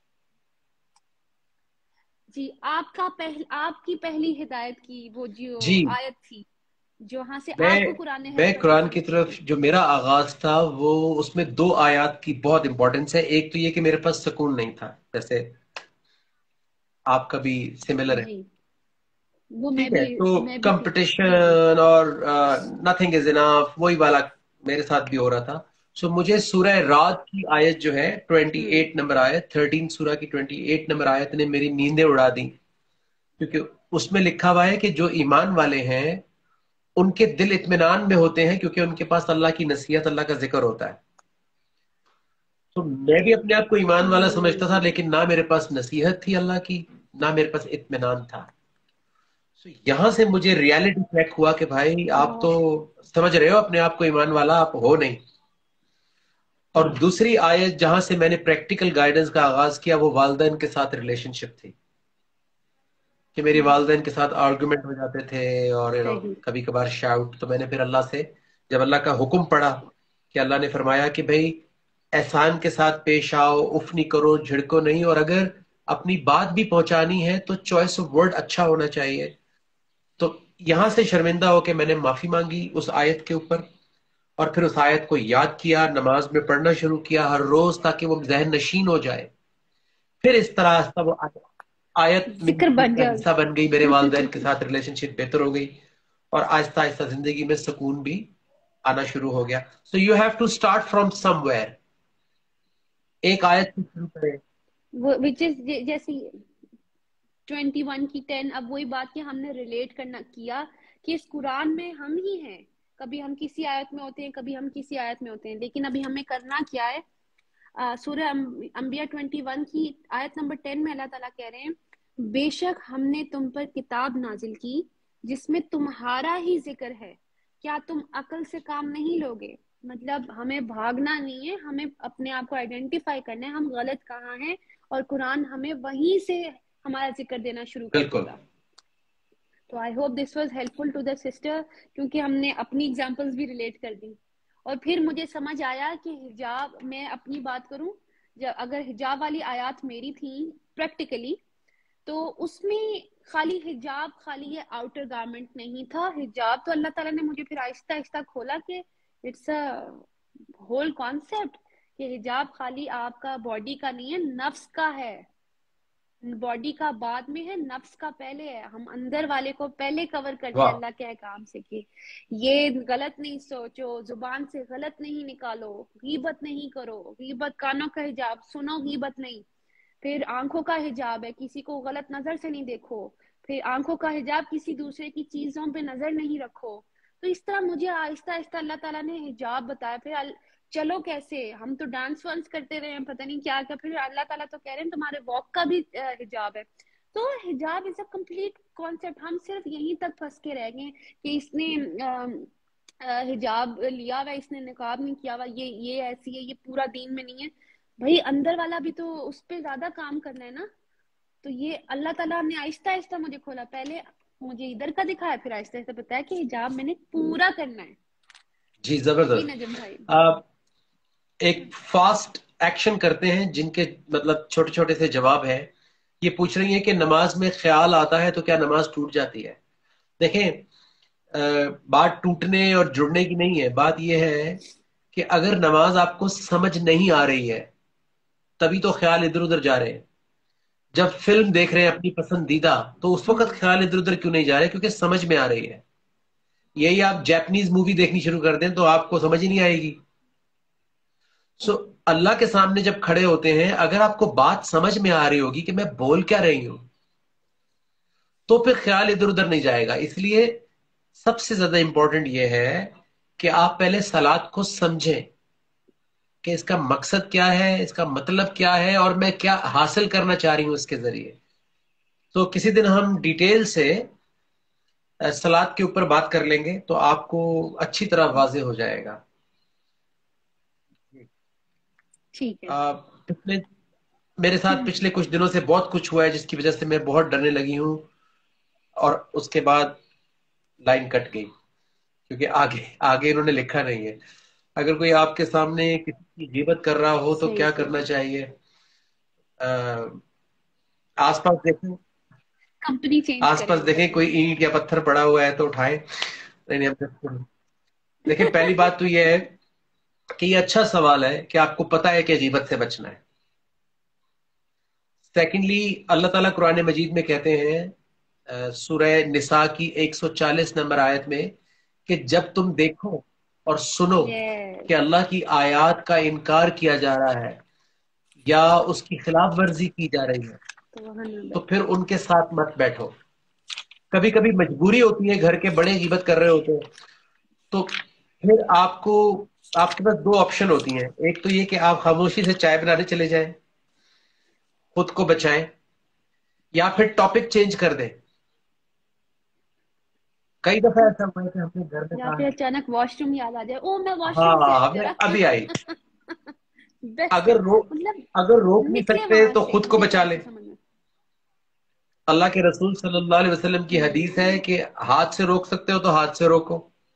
जी, आपकी पहली हिदायत की वो जो जी, आयत थी, जहां से आपको मैं कुरान ने मैं हेल्प करनी कुरान की शुरू की तरफ थी। जो मेरा आगाज था वो, उसमें दो आयत की बहुत इंपॉर्टेंस है। एक तो ये कि मेरे पास सुकून नहीं था, जैसे आपका भी सिमिलर है। जी, वो ठीक है, तो मैं भी थी। जी जी। कंपटीशन और नथिंग इज इनफ, वही वाला मेरे साथ भी हो रहा था। सो मुझे सूरह रात की आयत जो है, हम्म 28 नंबर आयत, 13 सूरह की 28 नंबर आयत ने मेरी नींदें उड़ा दी। क्योंकि उसमें लिखा हुआ है कि जो ईमान वाले हैं उनके दिल इत्मीनान में होते हैं, क्योंकि उनके पास अल्लाह की नसीहत, अल्लाह का जिक्र होता है। तो मैं भी अपने आप को ईमान वाला समझता था, हम्म। लेकिन ना मेरे पास नसीहत थी अल्लाह की, ना मेरे पास इत्मीनान था। तो यहां से मुझे रियलिटी चेक हुआ कि भाई आप तो ओह। समझ रहे हो अपने आप को ईमान वाला, आप हो नहीं। और दूसरी आयत जहां से मैंने प्रैक्टिकल गाइडेंस का आगाज किया वो वालिदैन के साथ रिलेशनशिप थी। کہ میری والدین کے ساتھ آرگومنٹ ہو جاتے تھے اور صحیح. کبھی کبھار شاؤٹ. تو میں نے پھر اللہ سے جب اللہ کا حکم پڑھا کہ اللہ نے فرمایا کہ بھائی احسان کے ساتھ پیش آؤ, اف نہیں کرو, جھڑکو نہیں, اور اگر اپنی بات بھی پہنچانی ہے تو چوائس آف ورڈ اچھا ہونا چاہیے. تو یہاں سے شرمندہ ہو کے میں نے معافی مانگی اس آیت کے اوپر, اور پھر اس آیت کو یاد کیا, نماز میں پڑھنا شروع کیا ہر روز تاکہ وہ ذہن نشین ہو جائے. پھر اس طرح آہستہ وہ آیت میری ذکر زندگی بن کا گیا. حصہ بن گئی, میرے والدین کے ساتھ ریلیشن شپ بہتر ہو گئی, اور آہستہ آہستہ زندگی میں سکون بھی آنا شروع ہو گیا. So you have to start from somewhere. ایک آیت سے شروع کریں. which is جیسی 21 کی 10. اب وہی بات کہ ہم نے ریلیٹ کرنا کیا کہ اس قرآن میں ہم ہی ہیں, کبھی ہم کسی آیت میں ہوتے ہیں, کبھی ہم کسی آیت میں ہوتے ہیں, لیکن ابھی ہمیں کرنا کیا ہے. سورہ انبیاء 21 کی آیت نمبر 10 میں اللہ تعالیٰ کہہ رہے ہیں, بے شک ہم نے تم پر کتاب نازل کی جس میں تمہارا ہی ذکر ہے, کیا تم عقل سے کام نہیں لوگے. مطلب ہمیں بھاگنا نہیں ہے, ہمیں اپنے آپ کو آئیڈینٹیفائی کرنا ہے ہم غلط کہاں ہیں, اور قرآن ہمیں وہیں سے ہمارا ذکر دینا شروع کر دے بالکل. گا. تو I hope this was helpful to the sister, کیونکہ ہم نے اپنی ایگزامپلس بھی ریلیٹ کر دی. اور پھر مجھے سمجھ آیا کہ حجاب, میں اپنی بات کروں, اگر حجاب والی آیات میری تھیں پریکٹیکلی, تو اس میں خالی حجاب, خالی یہ آؤٹر گارمنٹ نہیں تھا. حجاب تو اللہ تعالیٰ نے مجھے پھر آہستہ آہستہ کھولا کہ اٹس اے ہول کانسیپٹ, کہ حجاب خالی آپ کا باڈی کا نہیں ہے, نفس کا ہے. باڈی کا بعد میں ہے, نفس کا پہلے ہے. ہم اندر والے کو پہلے کور کرتے ہیں واہ. اللہ کے احکام سے, کہ یہ غلط نہیں سوچو, زبان سے غلط نہیں نکالو, غیبت نہیں کرو. غیبت کانوں کا حجاب, سنو غیبت نہیں. پھر آنکھوں کا حجاب ہے, کسی کو غلط نظر سے نہیں دیکھو. پھر آنکھوں کا حجاب, کسی دوسرے کی چیزوں پہ نظر نہیں رکھو. تو اس طرح مجھے آہستہ آہستہ اللہ تعالیٰ نے حجاب بتایا. پھر چلو کیسے, ہم تو ڈانس وانس کرتے رہے ہیں, پتہ نہیں کیا کیا. پھر اللہ تعالیٰ تو کہہ رہے ہیں تمہارے واک کا بھی حجاب ہے. تو حجاب از اے کمپلیٹ کانسیپٹ. ہم صرف یہیں تک پھنس کے رہ گئے کہ اس نے حجاب لیا ہوا, اس نے نقاب نہیں کیا ہوا, یہ ایسی ہے, یہ پورا دین میں نہیں ہے. بھائی اندر والا بھی تو اس پہ زیادہ کام کرنا ہے نا. تو یہ اللہ تعالیٰ نے آہستہ آہستہ مجھے کھولا, پہلے مجھے ادھر کا دکھایا, پھر آہستہ آہستہ بتایا کہ حجاب میں نے پورا کرنا ہے. جی جی زبردست. نجم بھائی. ایک فاسٹ ایکشن کرتے ہیں جن کے مطلب چھوٹے چھوٹے سے جواب ہیں. یہ پوچھ رہی ہیں کہ نماز میں خیال آتا ہے تو کیا نماز ٹوٹ جاتی ہے. دیکھیں بات ٹوٹنے اور جڑنے کی نہیں ہے, بات یہ ہے کہ اگر نماز آپ کو سمجھ نہیں آ رہی ہے تبھی تو خیال ادھر ادھر جا رہے ہیں. جب فلم دیکھ رہے ہیں اپنی پسندیدہ تو اس وقت خیال ادھر ادھر کیوں نہیں جا رہے, کیونکہ سمجھ میں آ رہی ہے. یہی آپ جیپنیز مووی دیکھنی شروع کر دیں تو آپ کو سمجھ ہی نہیں آئے گی. سو اللہ کے سامنے جب کھڑے ہوتے ہیں, اگر آپ کو بات سمجھ میں آ رہی ہوگی کہ میں بول کیا رہی ہوں, تو پھر خیال ادھر ادھر نہیں جائے گا. اس لیے سب سے زیادہ امپورٹنٹ یہ ہے کہ آپ پہلے صلات کو سمجھیں کہ اس کا مقصد کیا ہے, اس کا مطلب کیا ہے, اور میں کیا حاصل کرنا چاہ رہی ہوں اس کے ذریعے. تو کسی دن ہم ڈیٹیل سے صلات کے اوپر بات کر لیں گے تو آپ کو اچھی طرح واضح ہو جائے گا. ٹھیک ہے. پچھلے میرے ساتھ پچھلے کچھ دنوں سے بہت کچھ ہوا ہے جس کی وجہ سے میں بہت ڈرنے لگی ہوں, اور اس کے بعد لائن کٹ گئی کیونکہ آگے انہوں نے لکھا نہیں ہے. اگر کوئی آپ کے سامنے کسی کی غیبت کر رہا ہو تو صحیح کیا صحیح. کرنا چاہیے. آس پاس دیکھیں, کمپنی چینج آس کریں پاس دیکھیں کوئی اینٹ یا پتھر پڑا ہوا ہے تو اٹھائیں. دیکھیں پہلی بات تو یہ ہے کہ یہ اچھا سوال ہے کہ آپ کو پتا ہے کہ غیبت سے بچنا ہے. سیکنڈلی اللہ تعالیٰ قرآن مجید میں کہتے ہیں سورہ نساء کی 140 نمبر آیت میں کہ جب تم دیکھو اور سنو کہ اللہ کی آیات کا انکار کیا جا رہا ہے یا اس کی خلاف ورزی کی جا رہی ہے تو پھر ان کے ساتھ مت بیٹھو. کبھی کبھی مجبوری ہوتی ہے, گھر کے بڑے غیبت کر رہے ہوتے ہیں, تو پھر آپ کے پاس دو آپشن ہوتی ہیں. ایک تو یہ کہ آپ خاموشی سے چائے بنانے چلے جائیں, خود کو بچائیں, یا پھر ٹاپک چینج کر دیں. کئی دفعہ ایسا ہوا ہے کہ ہم نے گھر میں یا کہا پھر اچانک واش روم یاد آ جائے, او میں واش روم سے ہاں آئی ہمیں ذرا. ابھی آئی. بیسٹ ہے, اگر روک مطلب اگر روک نہیں نکلے سکتے وہاں تو سے. خود کو مجھے تو بچا ایسے لیں. سمجھ میں अल्लाह के रसूल सल्लल्लाहु अलैहि वसल्लम की हदीस है कि हाथ से रोक सकते हो तो हाथ से रोको,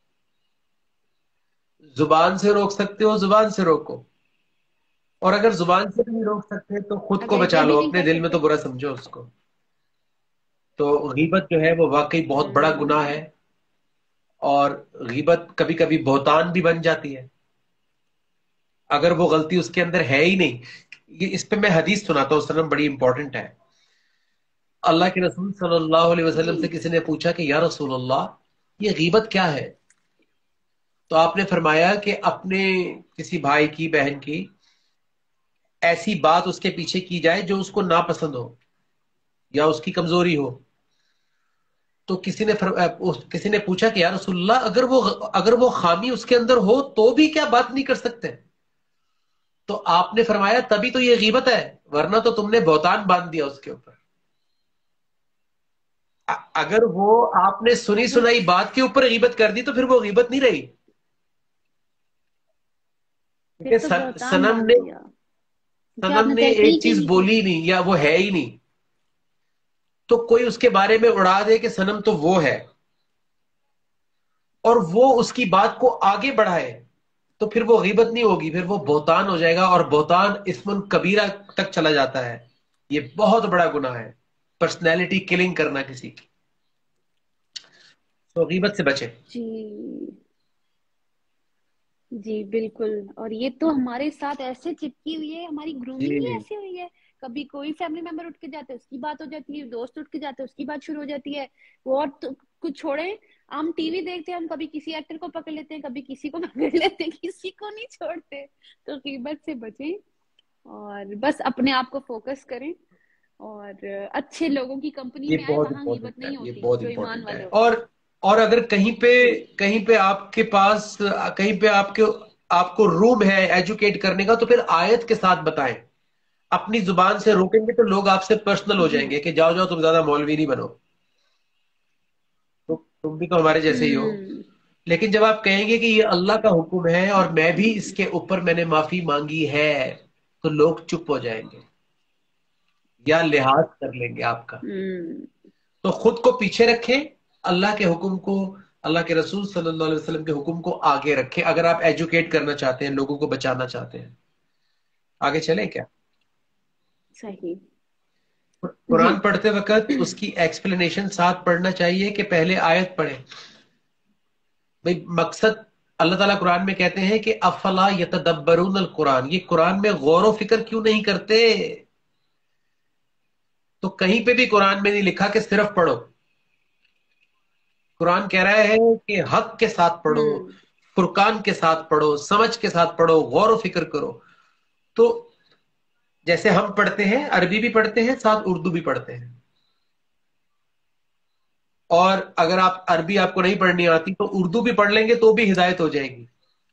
जुबान से रोक सकते हो जुबान से रोको, और अगर जुबान से नहीं रोक सकते तो खुद को अगर बचा ये भी लो, नहीं अपने कर दिल में तो सकते। बुरा समझो उसको। तो गीबत जो है वो वाकई बहुत बड़ा गुनाह है, हम्म। और गीबत कभी कभी बहुतान भी बन जाती है अगर वो गलती उसके अंदर है ही नहीं। ये इस पे मैं हदीस सुनाता हूँ सनम, बड़ी इंपॉर्टेंट है। अल्लाह के रसूल सल्लल्लाहु अलैहि वसल्लम से जी। किसी ने पूछा कि या रसूल अल्लाह ये गीबत क्या है? तो आपने फरमाया कि अपने किसी भाई की, बहन की ऐसी बात उसके पीछे की जाए जो उसको नापसंद हो या उसकी कमजोरी हो। तो किसी ने पूछा कि या रसूलल्लाह अगर वो खामी उसके अंदर हो तो भी क्या बात नहीं कर सकते? तो आपने फरमाया तभी तो ये गीबत है, वरना तो तुमने बहुतान बांध दिया उसके ऊपर। अगर वो आपने सुनी बस सुनाई बात के ऊपर गीबत कर दी तो फिर वो गीबत नहीं रही। फिर क्योंकि तो बहुतान सनम बांध ने दिया, क्योंकि सनम आपने ने तहकीक एक ही चीज नहीं की। बोली नहीं या वो है ही नहीं, तो कोई उसके बारे में उड़ा दे कि सनम तो वो है, और वो उसकी बात को आगे बढ़ाए, तो फिर वो गीबत नहीं होगी, फिर वो बहुतान हो जाएगा, और बहुतान इस्मुन कबीरा तक चला जाता है। ये बहुत बड़ा गुनाह है, पर्सनैलिटी किलिंग करना किसी की। तो गीबत से बचे। जी। जी बिल्कुल। और ये तो हमारे साथ ऐसे चिपकी हुई है, हमारी ग्रूमिंग ही जी ऐसी हुई है। कभी कोई फैमिली मेंबर उठ के जाता है उसकी बात हो जाती है, दोस्त उठ के जाते हैं उसकी बात शुरू हो जाती है। वो और तो कुछ छोड़े, हम टीवी देखते हैं, हम कभी किसी एक्टर को पकड़ लेते हैं, कभी किसी को पकड़ लेते हैं, किसी को नहीं छोड़ते। तो गीबत से बचें और बस अपने आप को फोकस करें, और अच्छे लोगों की कंपनी ये में आए, बहुत वहां गीबत इंपॉर्टेंट है, नहीं ये होती, बहुत जो ईमान इंपॉर्टेंट वाले है। होते हैं। और अगर जी। कहीं पे आपके पास, कहीं पे आपको रूम है एजुकेट करने का, तो फिर आयत के साथ बताएं। अपनी जुबान से रोकेंगे तो लोग आपसे पर्सनल हो जी। जाएंगे कि जाओ जाओ तुम ज्यादा मौलवी नहीं बनो, तो तुम भी तो हमारे जैसे ही हो। हम्म। लेकिन जब आप कहेंगे कि ये अल्लाह का हुक्म है और मैं भी इसके ऊपर मैंने माफी मांगी है, तो लोग चुप हो जाएंगे या लिहाज कर लेंगे आपका। हम्म। तो खुद को पीछे रखें, अल्लाह के हुक्म को, अल्लाह के रसूल सल्लल्लाहु अलैहि वसल्लम के हुक्म को आगे रखें, अगर आप एजुकेट करना चाहते हैं, लोगों को बचाना चाहते हैं। आगे चलें क्या? सही। जी। कुरान पढ़ते वक्त उसकी एक्सप्लेनेशन साथ पढ़ना चाहिए कि पहले आयत पढ़े। भाई मकसद, अल्लाह ताला कुरान में कहते हैं कि अफला यतदब्बरून अल कुरान, ये कुरान में गौर व फिक्र क्यों नहीं करते? तो कहीं पे भी कुरान में नहीं लिखा कि सिर्फ पढ़ो। कुरान कह रहा है कि हक के साथ पढ़ो, हम्म। फुरकान के साथ पढ़ो, समझ के साथ पढ़ो, गौर व फिक्र करो। तो जैसे हम पढ़ते हैं, अरबी भी पढ़ते हैं, साथ उर्दू भी पढ़ते हैं। और अगर आप अरबी आपको नहीं पढ़नी आती तो उर्दू भी पढ़ लेंगे तो भी हिदायत हो जाएगी।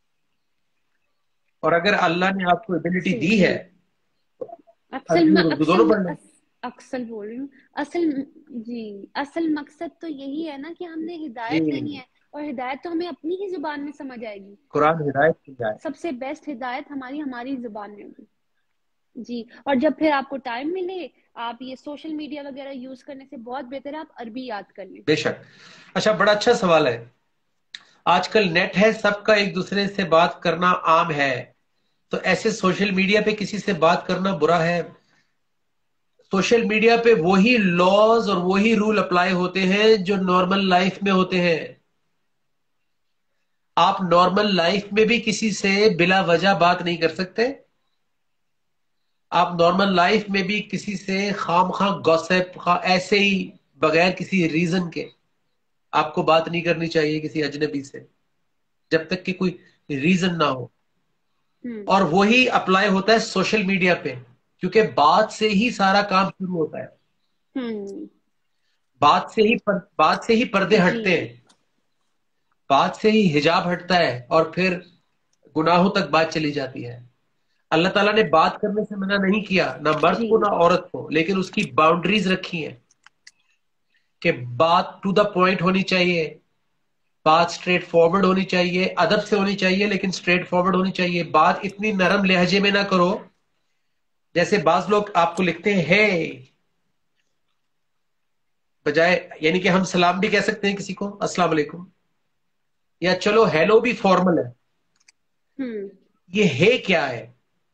और अगर अल्लाह ने आपको एबिलिटी दी जी। है, अक्सर अरबी म, और उर्दू दोनों अक्सर पढ़ लें। अस, अक्सर बोल रही हूँ। असल जी, असल मकसद तो यही है ना कि हमने हिदायत लेनी जी, है, और हिदायत तो हमें अपनी ही जुबान में समझ आएगी। कुरान हिदायत की जाए। सबसे बेस्ट हिदायत हमारी हमारी जुबान में होगी। जी। और जब फिर आपको टाइम मिले, आप ये सोशल मीडिया वगैरह यूज करने से बहुत बेहतर है आप अरबी याद कर लें। बेशक। अच्छा, बड़ा अच्छा सवाल है। आजकल नेट है, सबका एक दूसरे से बात करना आम है, तो ऐसे सोशल मीडिया पे किसी से बात करना बुरा है? सोशल मीडिया पे वही लॉज और वही रूल अप्लाई होते हैं जो नॉर्मल लाइफ में होते हैं। आप नॉर्मल लाइफ में भी किसी से बिला वजह बात नहीं कर सकते। आप नॉर्मल लाइफ में भी किसी से खाम खा गॉसिप खा ऐसे ही बगैर किसी रीजन के आपको बात नहीं करनी चाहिए किसी अजनबी से, जब तक कि कोई रीजन ना हो। हम्म। और वही अप्लाई होता है सोशल मीडिया पे, क्योंकि बात से ही सारा काम शुरू होता है। हम्म। बात से ही पर्दे जी। हटते हैं, बात से ही हिजाब हटता है, और फिर गुनाहों तक बात चली जाती है। अल्लाह ताला ने बात करने से मना नहीं किया, ना मर्द जी। को ना औरत को, लेकिन उसकी बाउंड्रीज रखी हैं कि बात टू द पॉइंट होनी चाहिए, बात स्ट्रेट फॉरवर्ड होनी चाहिए, अदब से होनी चाहिए, लेकिन स्ट्रेट फॉरवर्ड होनी चाहिए। बात इतनी नरम लहजे में ना करो जैसे बाज लोग आपको लिखते हैं, हे बजाय, यानी कि हम सलाम भी कह सकते हैं किसी को, अस्सलाम वालेकुम, या चलो हेलो भी फॉर्मल है, हम्म। ये है क्या है,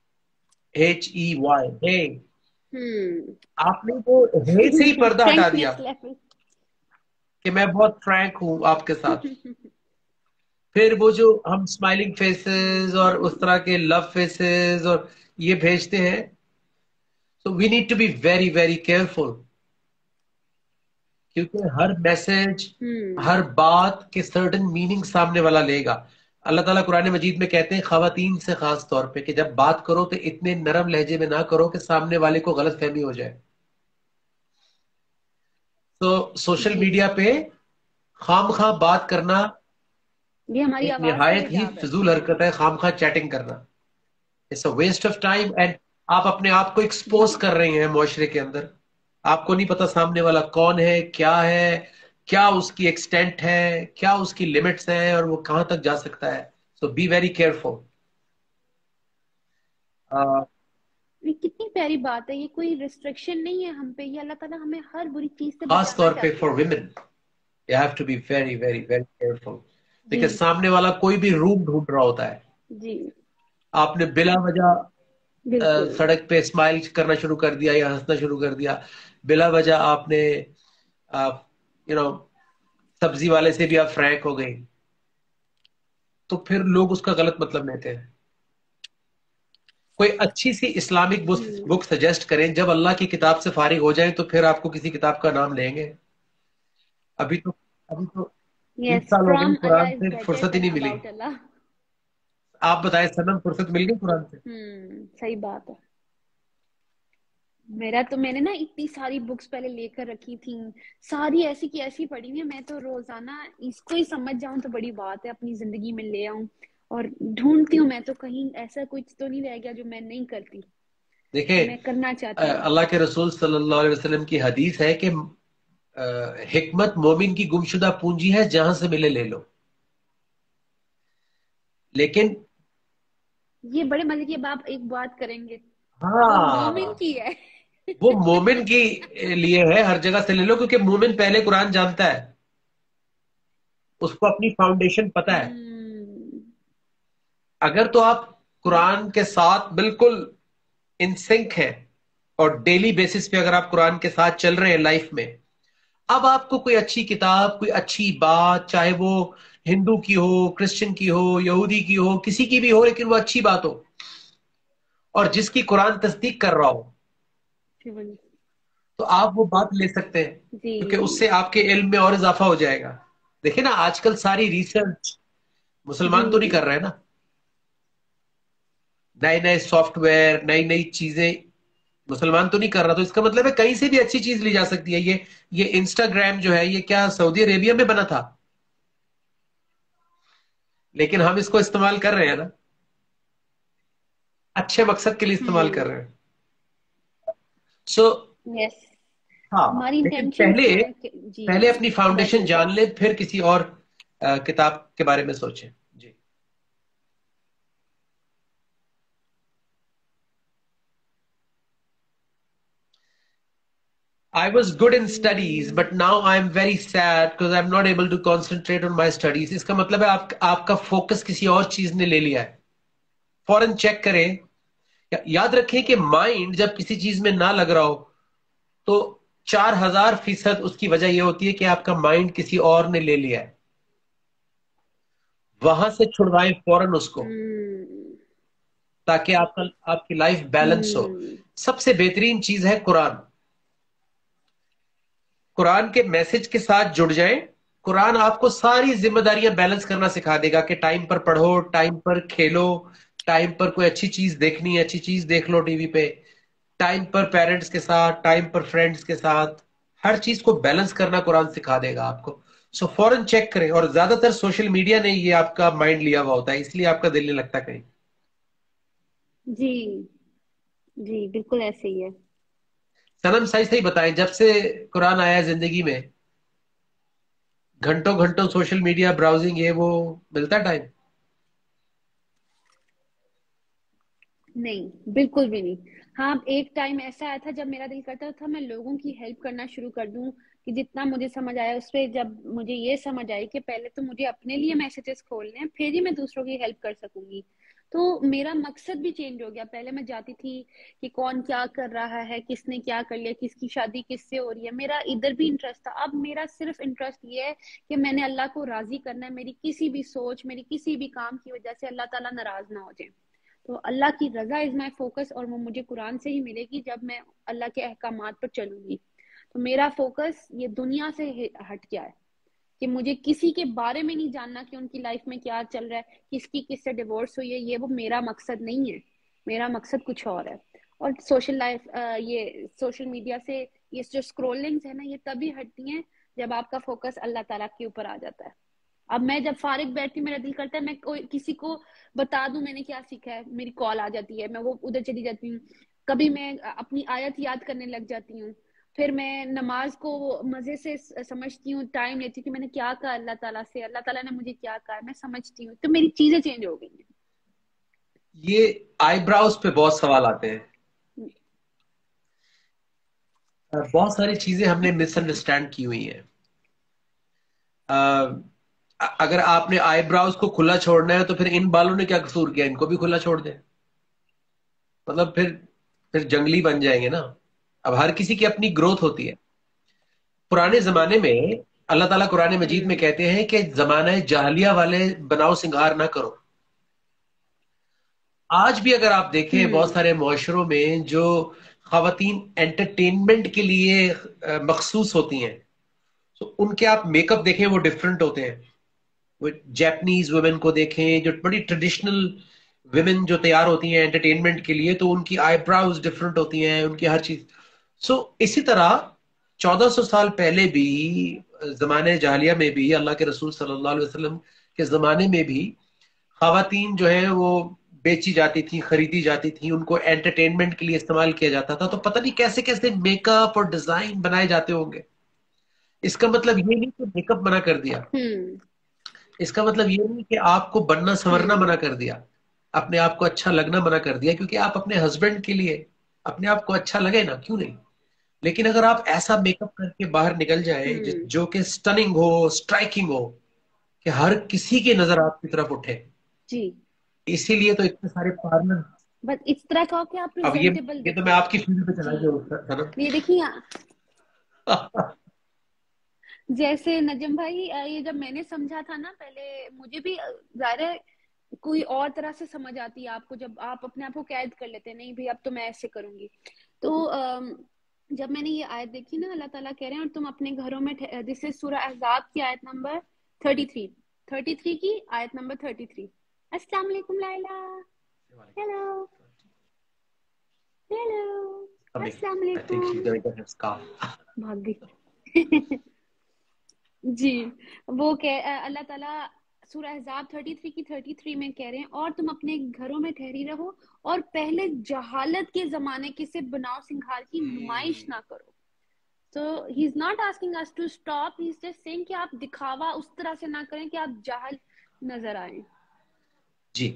HEY, हे। हम्म। आपने वो हे से ही पर्दा हटा दिया फ्रैंकनेस लेवल। कि मैं बहुत फ्रैंक हूं आपके साथ। फिर वो जो हम स्माइलिंग फेसेस और उस तरह के लव फेसेस और ये भेजते हैं, so we need to be very very careful, क्योंकि हर मैसेज, हम्म। हर बात के सर्टेन मीनिंग सामने वाला लेगा। अल्लाह ताला कुरान मजीद में कहते हैं खवातीन से खास तौर पे कि जब बात करो तो इतने नरम लहजे में ना करो कि सामने वाले को गलत फहमी हो जाए। तो सोशल जी, मीडिया पे खामखा बात करना ये हमारी एक आवाज का निहायत ही हिजाब है। फिजूल हरकत है, खामखा चैटिंग करना, it's a waste of time, and आप अपने आप को एक्सपोज जी, कर रहे हैं मुआशरे के अंदर। आपको नहीं पता सामने वाला कौन है, क्या है, क्या उसकी एक्सटेंट है, क्या उसकी लिमिट्स हैं, और वो कहां तक जा सकता है। So be very careful. ये कितनी प्यारी बात है, ये कोई रिस्ट्रिक्शन नहीं है हम पे, ये अल्लाह ताला हमें हर बुरी चीज से खास बचाना तौर पे चाहते फॉर हैं। Women you have to be very very very careful, जी, बिकॉज सामने वाला कोई भी रूप ढूंढ रहा होता है। जी, आपने बिला वजह बिल्कुल। सड़क पे स्माइल करना शुरू कर दिया या हंसना शुरू कर दिया, बिला वजह आपने यू नो सब्जी वाले से भी आप फ्रैंक हो गई, तो फिर लोग उसका गलत मतलब लेते हैं। कोई अच्छी सी Islamic book hmm. Book suggest करें, जब अल्लाह की किताब से फारिग हो जाए तो फिर आपको किसी किताब का नाम लेंगे। अभी तो अभी तो 20 यस, साल हो गए फ्रॉम कुरान अल्लाह इज से बेटर फुर्सत ही देन नहीं मिली। अबाउट अल्लाह। आप बताएं सनम, फुर्सत मिल गई कुरान से? सही बात है। मेरा तो, मैंने ना इतनी सारी बुक्स पहले लेकर रखी थी, सारी ऐसी की ऐसी पड़ी हुई है, मैं तो रोजाना इसको ही समझ जाऊं तो बड़ी बात है, अपनी जिंदगी में ले आऊं। और ढूंढती हूँ मैं तो, कहीं ऐसा कुछ तो नहीं रह गया जो मैं नहीं करती, देखें, जो मैं करना चाहती हूँ। अल्लाह के रसूल सल्लल्लाहु अलैहि वसल्लम की हदीस है कि हिकमत मोमिन की गुमशुदा पूंजी है, जहां से मिले ले लो। लेकिन ये बड़े मजे की, अब आप एक बात करेंगे, वो मोमिन हाँ, की है। वो मोमिन की लिए है, हर जगह से ले लो, क्योंकि मोमिन पहले कुरान जानता है, उसको अपनी फाउंडेशन पता है। हम्म। अगर तो आप कुरान के साथ बिल्कुल इन सिंक हैं और डेली बेसिस पे अगर आप कुरान के साथ चल रहे हैं लाइफ में, अब आपको कोई अच्छी किताब, कोई अच्छी बात, चाहे वो हिंदू की हो, क्रिश्चियन की हो, यहूदी की हो, किसी की भी हो, लेकिन वो अच्छी बात हो और जिसकी कुरान तस्दीक कर रहा हो, तो आप वो बात ले सकते हैं, जी, क्योंकि उससे आपके इल्म में और इजाफा हो जाएगा। देखिए ना, आजकल सारी रिसर्च जी, मुसलमान तो नहीं कर रहे हैं ना, नए नए सॉफ्टवेयर, नई नई चीजें मुसलमान तो नहीं कर रहा, तो इसका मतलब है कहीं से भी अच्छी चीज ली जा सकती है। ये इंस्टाग्राम जो है, ये क्या सऊदी अरेबिया में बना था? लेकिन हम इसको इस्तेमाल कर रहे हैं ना, अच्छे मकसद के लिए इस्तेमाल कर हम्म, रहे हैं। सो यस, हाँ, हमारी लेकिन इंटेंशंस पहले क्या है कि जी, पहले अपनी दैट्स फाउंडेशन इट, जान यस। ले, फिर किसी और किताब के बारे में सोचें। जी। I was good in studies, but now I'm very sad because I'm not able to concentrate on my studies. इसका मतलब है आपका फोकस किसी और चीज ने ले लिया है। फौरन चेक करें। याद रखें कि माइंड जब किसी चीज में ना लग रहा हो, तो 4000% उसकी वजह यह होती है कि आपका माइंड किसी और ने ले लिया है। वहां से छुड़वाएं फौरन उसको, हम्म। ताकि आपकी लाइफ बैलेंस हो। हम्म। सबसे बेहतरीन चीज है कुरान। कुरान के मैसेज के साथ जुड़ जाएं। कुरान आपको सारी जिम्मेदारियां बैलेंस करना सिखा देगा कि टाइम पर पढ़ो, टाइम पर खेलो, टाइम पर कोई अच्छी चीज देखनी है, अच्छी चीज देख लो टीवी पे, टाइम पर पेरेंट्स के साथ, टाइम पर फ्रेंड्स के साथ, हर चीज को बैलेंस करना कुरान सिखा देगा आपको। सो फौरन चेक करें। और ज्यादातर सोशल मीडिया ने ये आपका माइंड लिया हुआ होता है, इसलिए आपका दिल नहीं लगता कहीं। जी, जी, बिल्कुल ऐसे ही है। सनम, सही सही बताएं, जब से कुरान आया है जिंदगी में, घंटों घंटों सोशल मीडिया ब्राउजिंग, ये वो, मिलता टाइम? नहीं, बिल्कुल भी नहीं। हाँ, एक टाइम ऐसा आया था जब मेरा दिल करता था मैं लोगों की हेल्प करना शुरू कर दूं, कि जितना मुझे समझ आया उस पे, जब मुझे ये समझ आई कि पहले तो मुझे अपने लिए मैसेजेस खोलने हैं, फिर ही मैं दूसरों की हेल्प कर सकूंगी, तो मेरा मकसद भी चेंज हो गया। पहले मैं जाती थी कि कौन क्या कर रहा है, किसने क्या कर लिया, किसकी शादी किससे हो रही है, मेरा इधर भी इंटरेस्ट था। अब मेरा सिर्फ इंटरेस्ट ये है कि मैंने अल्लाह को राजी करना है, मेरी किसी भी सोच, मेरी किसी भी काम की वजह से अल्लाह ताला नाराज ना हो जाए। तो अल्लाह की रजा इज माई फोकस, और वो मुझे कुरान से ही मिलेगी जब मैं अल्लाह के अहकामात पर चलूंगी। तो मेरा फोकस ये दुनिया से हट गया है कि मुझे किसी के बारे में नहीं जानना कि उनकी लाइफ में क्या चल रहा है, किसकी किससे डिवोर्स हुई है, ये वो मेरा मकसद नहीं है। मेरा मकसद कुछ और है। और सोशल लाइफ, ये सोशल मीडिया से ये जो स्क्रोलिंग्स है ना, ये तभी हटती हैं जब आपका फोकस अल्लाह ताला के ऊपर आ जाता है। अब मैं जब फारिग बैठती हूँ, मेरा दिल करता है मैं कोई किसी को बता दूं मैंने क्या सीखा है, मेरी कॉल आ जाती है, मैं वो उधर चली जाती हूँ। कभी मैं अपनी आयत याद करने लग जाती हूँ, फिर मैं नमाज को मजे से समझती हूँ, टाइम लेती हूँ कि मैंने क्या कहा अल्लाह ताला से, अल्लाह ताला ने मुझे क्या कहा, मैं समझती हूँ, तो मेरी चीजें चेंज हो गई हैं। ये आईब्राउज पे बहुत सवाल आते हैं। बहुत सारी चीजें हमने मिसअंडरस्टैंड की हुई हैं। अगर आपने आईब्राउज को खुला छोड़ना है तो फिर इन बालों ने क्या कसूर किया, इनको भी खुला छोड़ दें। मतलब फिर जंगली बन जाएंगे ना। अब हर किसी की अपनी ग्रोथ होती है। पुराने जमाने में अल्लाह ताला कुरान मजीद में कहते हैं कि जमाने जहालिया वाले बनाओ सिंगार ना करो। आज भी अगर आप देखें बहुत सारे मुआशरों में जो खवातीन एंटरटेनमेंट के लिए मखसूस होती हैं, तो उनके आप मेकअप देखें वो डिफरेंट होते हैं। वो जापानीज वुमेन को देखें जो बड़ी ट्रेडिशनल विमेन जो तैयार होती हैं एंटरटेनमेंट के लिए, तो उनकी आईब्राउज डिफरेंट होती हैं, उनकी हर चीज। इसी तरह 1400 साल पहले भी, जमाने जाहिलिया में भी, अल्लाह के रसूल सल्लल्लाहु अलैहि वसल्लम के जमाने में भी खवातीन जो है वो बेची जाती थी, खरीदी जाती थी, उनको एंटरटेनमेंट के लिए इस्तेमाल किया जाता था। तो पता नहीं कैसे कैसे मेकअप और डिजाइन बनाए जाते होंगे। इसका मतलब ये नहीं कि मेकअप मना कर दिया, इसका मतलब ये नहीं कि आपको बनना संवरना मना कर दिया, अपने आप को अच्छा लगना मना कर दिया, क्योंकि आप अपने हस्बैंड के लिए अपने आप को अच्छा लगे ना, क्यों नहीं। लेकिन अगर आप ऐसा मेकअप करके बाहर निकल जाएं जो कि स्टनिंग हो, स्ट्राइकिंग हो, कि हर किसी की नजर आपकी तरफ उठे, जी, इसीलिए तो इतने सारे पार्लर। बस इस तरह का हो कि आप अब प्रेजेंटेबल ये तो मैं दिखें। आपकी फील्ड पे चला गया था ना। ये देखिए जैसे नजम भाई, ये जब मैंने समझा था ना पहले, मुझे भी जाहिर है कोई और तरह से समझ आती है आपको, जब आप अपने आप को कैद कर लेते हैं, नहीं भाई अब तो मैं ऐसे करूंगी। तो जब मैंने ये आयत देखी ना, अल्लाह ताला कह रहे हैं और तुम अपने घरों में, दिस इज सूरह अहज़ाब की आयत नंबर 33, 33 की आयत नंबर 33। अस्सलाम वालेकुम लाइला, हेलो हेलो, अस्सलाम वालेकुम, भाग गई जी। वो अल्लाह ताला सूरह अहज़ाब 33 की 33 में कह रहे हैं, और तुम अपने घरों में ठहरी रहो और पहले जहालत के जमाने के से बनाव सिंगार की नुमाइश ना करो। तो he is not asking us to stop, he is just saying कि आप दिखावा उस तरह से ना करें कि आप जाहिल नजर आए। जी।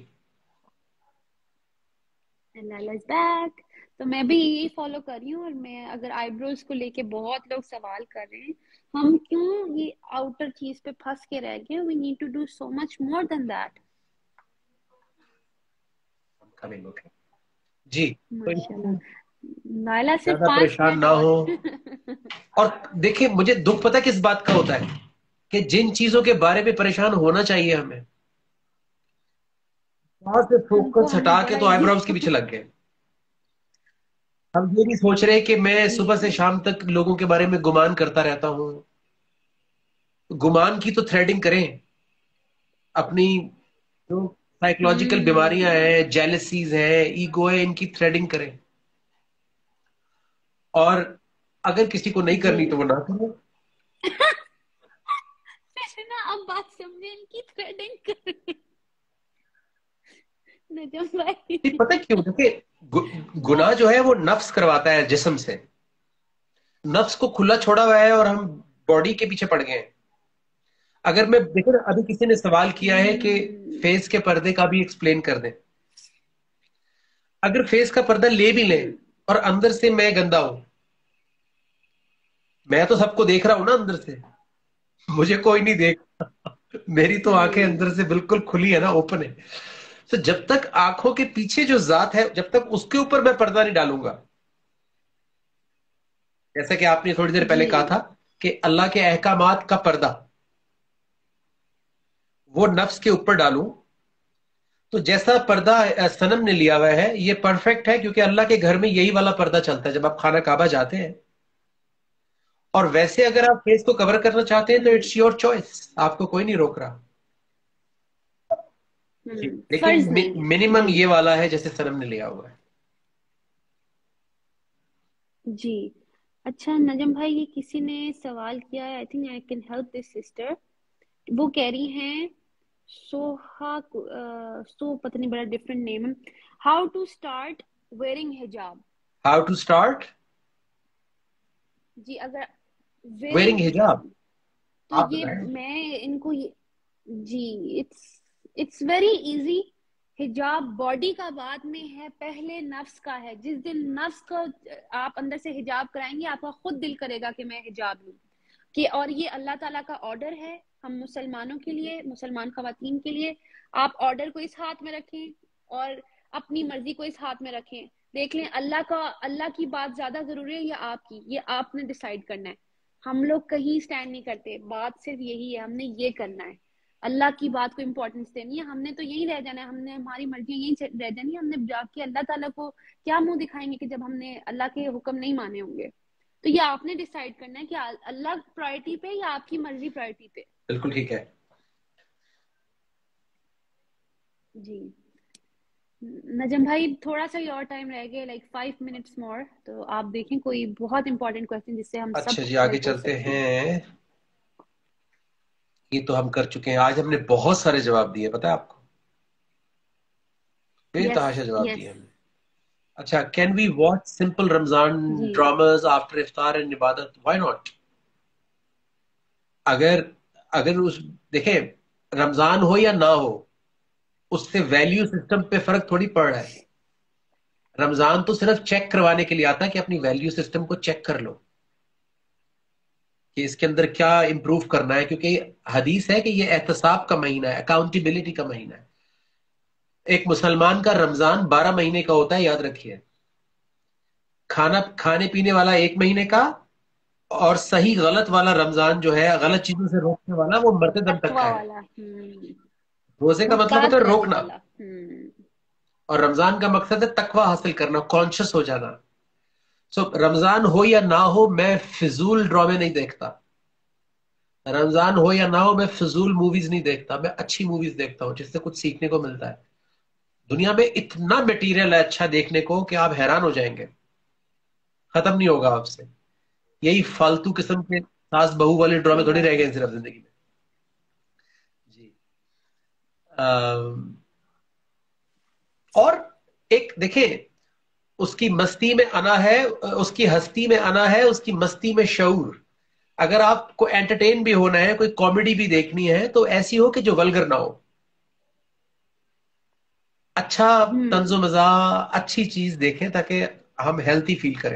And back. तो मैं भी यही फॉलो कर रही हूँ। और मैं अगर आईब्रोज को लेके बहुत लोग सवाल कर रहे हैं, हम क्यों ये आउटर चीज पे फंस के रह गए, we need to do so much more than that. जी, माशाल्लाह, नायला सिर्फ ज्यादा 5 परेशान मिनट ना हो। और और देखिए, मुझे दुख पता किस बात का होता है, कि जिन चीजों के बारे में परेशान होना चाहिए हमें, वहां से उनको फोकस हमने हटा के बड़ा तो आईब्रोज के इजी पीछे लग गए। हम ये नहीं सोच रहे कि मैं जी सुबह से शाम तक लोगों के बारे में गुमान करता रहता हूँ। गुमान की तो थ्रेडिंग करें। अपनी जो साइकोलॉजिकल बीमारियां हम्म। हैं, जेलसीज है, ईगो है, इनकी थ्रेडिंग करें। और अगर किसी को नहीं जी करनी तो वो ना करे। वैसे ना अब बात समझे, इनकी थ्रेडिंग कर नजम भाई। ये पता है क्यों? देखिए, गुनाह जो है वो नफ्स करवाता है जिस्म से। नफ्स को खुला छोड़ा हुआ है और हम बॉडी के पीछे पड़ गए हैं। अगर मैं देखो ना, अभी किसी ने सवाल किया है कि फेस के पर्दे का भी एक्सप्लेन कर दें। अगर फेस का पर्दा ले भी लें हम्म। और अंदर से मैं गंदा हूं, मैं तो सबको देख रहा हूं ना अंदर से, मुझे कोई नहीं देख। मेरी तो आंखें हम्म। अंदर से बिल्कुल खुली है ना, ओपन है। तो जब तक आंखों के पीछे जो जात है, जब तक उसके ऊपर मैं पर्दा नहीं डालूंगा, जैसा कि आपने थोड़ी देर जी पहले कहा था कि अल्लाह के अहकामात का पर्दा वो नफ्स के ऊपर डालूं, तो जैसा पर्दा सनम ने लिया हुआ है ये परफेक्ट है, क्योंकि अल्लाह के घर में यही वाला पर्दा चलता है जब आप खाना काबा जाते हैं। और वैसे अगर आप फेस को कवर करना चाहते हैं तो हम्म। इट्स योर चॉइस, आपको कोई नहीं रोक रहा। जी, लेकिन फर्ज नहीं है। मिनिमम जी। ये वाला है जैसे सनम ने लिया हुआ है। जी। अच्छा नजम भाई, ये किसी ने सवाल किया है, I think I can help this sister. वो कह रही हैं सोहा सो पता नहीं, बड़ा डिफरेंट नेम है। हाउ टू स्टार्ट वेयरिंग हिजाब। हाउ टू स्टार्ट जी, अगर वेयरिंग वेयरिंग हिजाब, हिजाब, तो आप ये बताएं। मैं इनको ये, जी, इट्स इट्स वेरी इजी। हिजाब बॉडी का बाद में है, पहले नफ्स का है। जिस दिन नफ्स को आप अंदर से हिजाब कराएंगे, आपका खुद दिल करेगा कि मैं हिजाब लूं। कि और ये अल्लाह ताला का ऑर्डर है हम मुसलमानों के लिए, मुसलमान खवातीन के लिए। आप ऑर्डर को इस हाथ में रखें और अपनी मर्जी को इस हाथ में रखें। देख लें, अल्लाह की बात ज्यादा जरूरी है या आपकी, ये आपने डिसाइड करना है। हम लोग कहीं स्टैंड नहीं करते, बात सिर्फ यही है, हमने ये करना है। अल्लाह की बात को इम्पोर्टेंस देनी है, हमने तो यही रह जाना है, हमने हमारी मर्जी यही रह जानी है। हमने जाके अल्लाह ताला को क्या मुंह दिखाएंगे कि जब हमने अल्लाह के हुक्म नहीं माने होंगे। तो ये आपने डिसाइड करना है कि अल्लाह प्रायोरिटी पे या आपकी मर्जी प्रायोरिटी पे। बिल्कुल ठीक है। जी। नजम भाई, थोड़ा सा ही और टाइम रह गया, लाइक 5 मिनट्स मोर, तो आप देखें कोई बहुत इंपॉर्टेंट क्वेश्चन जिससे हम सब अच्छा जी, आगे हेल्प हो चलते सकते हैं। हैं। ये तो हम कर चुके हैं, आज हमने बहुत सारे जवाब दिए, पता है आपको, यस। बेतहाशा जवाब दिए यस। हमने। अच्छा, can we watch simple Ramzan जी। ड्रामास आफ्टर इफ्तार एंड इबादत, व्हाई नॉट? अगर अगर उस देखें, रमजान हो या ना हो, उससे वैल्यू सिस्टम पे फर्क थोड़ी पड़ रहा है। रमजान तो सिर्फ चेक करवाने के लिए आता है कि अपनी वैल्यू सिस्टम को चेक कर लो कि इसके अंदर क्या इंप्रूव करना है, क्योंकि हदीस है कि ये एहतसाब का महीना है, अकाउंटेबिलिटी का महीना है। एक मुसलमान का रमजान 12 महीने का होता है, याद रखिए। खाना खाने पीने वाला 1 महीने का, और सही गलत वाला रमजान जो है, गलत चीजों से रोकने वाला, वो मरते दम तक तकवा का है। वाला। रोजे का मतलब होता मुहतात है रहने रोकना, वाला। और रमजान का मकसद है तकवा हासिल करना, कॉन्शियस हो जाना। सो रमजान हो या ना हो, मैं फिजूल ड्रामे नहीं देखता। रमजान हो या ना हो, मैं फिजूल मूवीज नहीं देखता, मैं अच्छी मूवीज देखता हूँ जिससे कुछ सीखने को मिलता है। दुनिया में इतना मटेरियल है अच्छा देखने को कि आप हैरान हो जाएंगे, खत्म नहीं होगा आपसे। यही फालतू किस्म के सास बहू वाले ड्रामे सही थोड़ी रह बात गए है। हैं सिर्फ जिंदगी में। जी। अम, और एक देखिए, उसकी मस्ती में आना है, उसकी हस्ती में आना है, उसकी मस्ती में शऊर। अगर आपको एंटरटेन भी होना है, कोई कॉमेडी भी देखनी है, तो ऐसी हो कि जो वल्गर ना हो। अच्छा तंजो हम्म। मजा, अच्छी चीज देखें ताकि हम हेल्थी फील करें।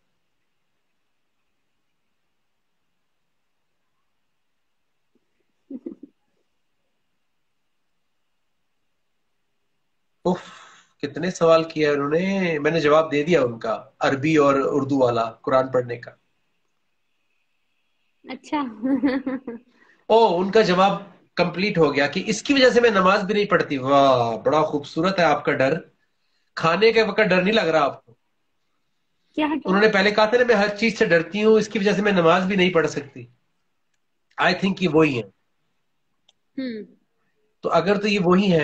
उफ, कितने सवाल किया उन्होंने, मैंने जवाब दे दिया उनका, अरबी और उर्दू वाला कुरान पढ़ने का। अच्छा। ओ, उनका जवाब कंप्लीट हो गया कि इसकी वजह से मैं नमाज भी नहीं पढ़ती। वाह, बड़ा खूबसूरत है आपका डर। खाने के वक्त डर नहीं लग रहा आपको? क्या क्या? उन्होंने पहले कहा था ना, मैं हर चीज से डरती हूँ, इसकी वजह से मैं नमाज भी नहीं पढ़ सकती। आई थिंक ये वही है। हम्म। तो अगर तो ये वही है,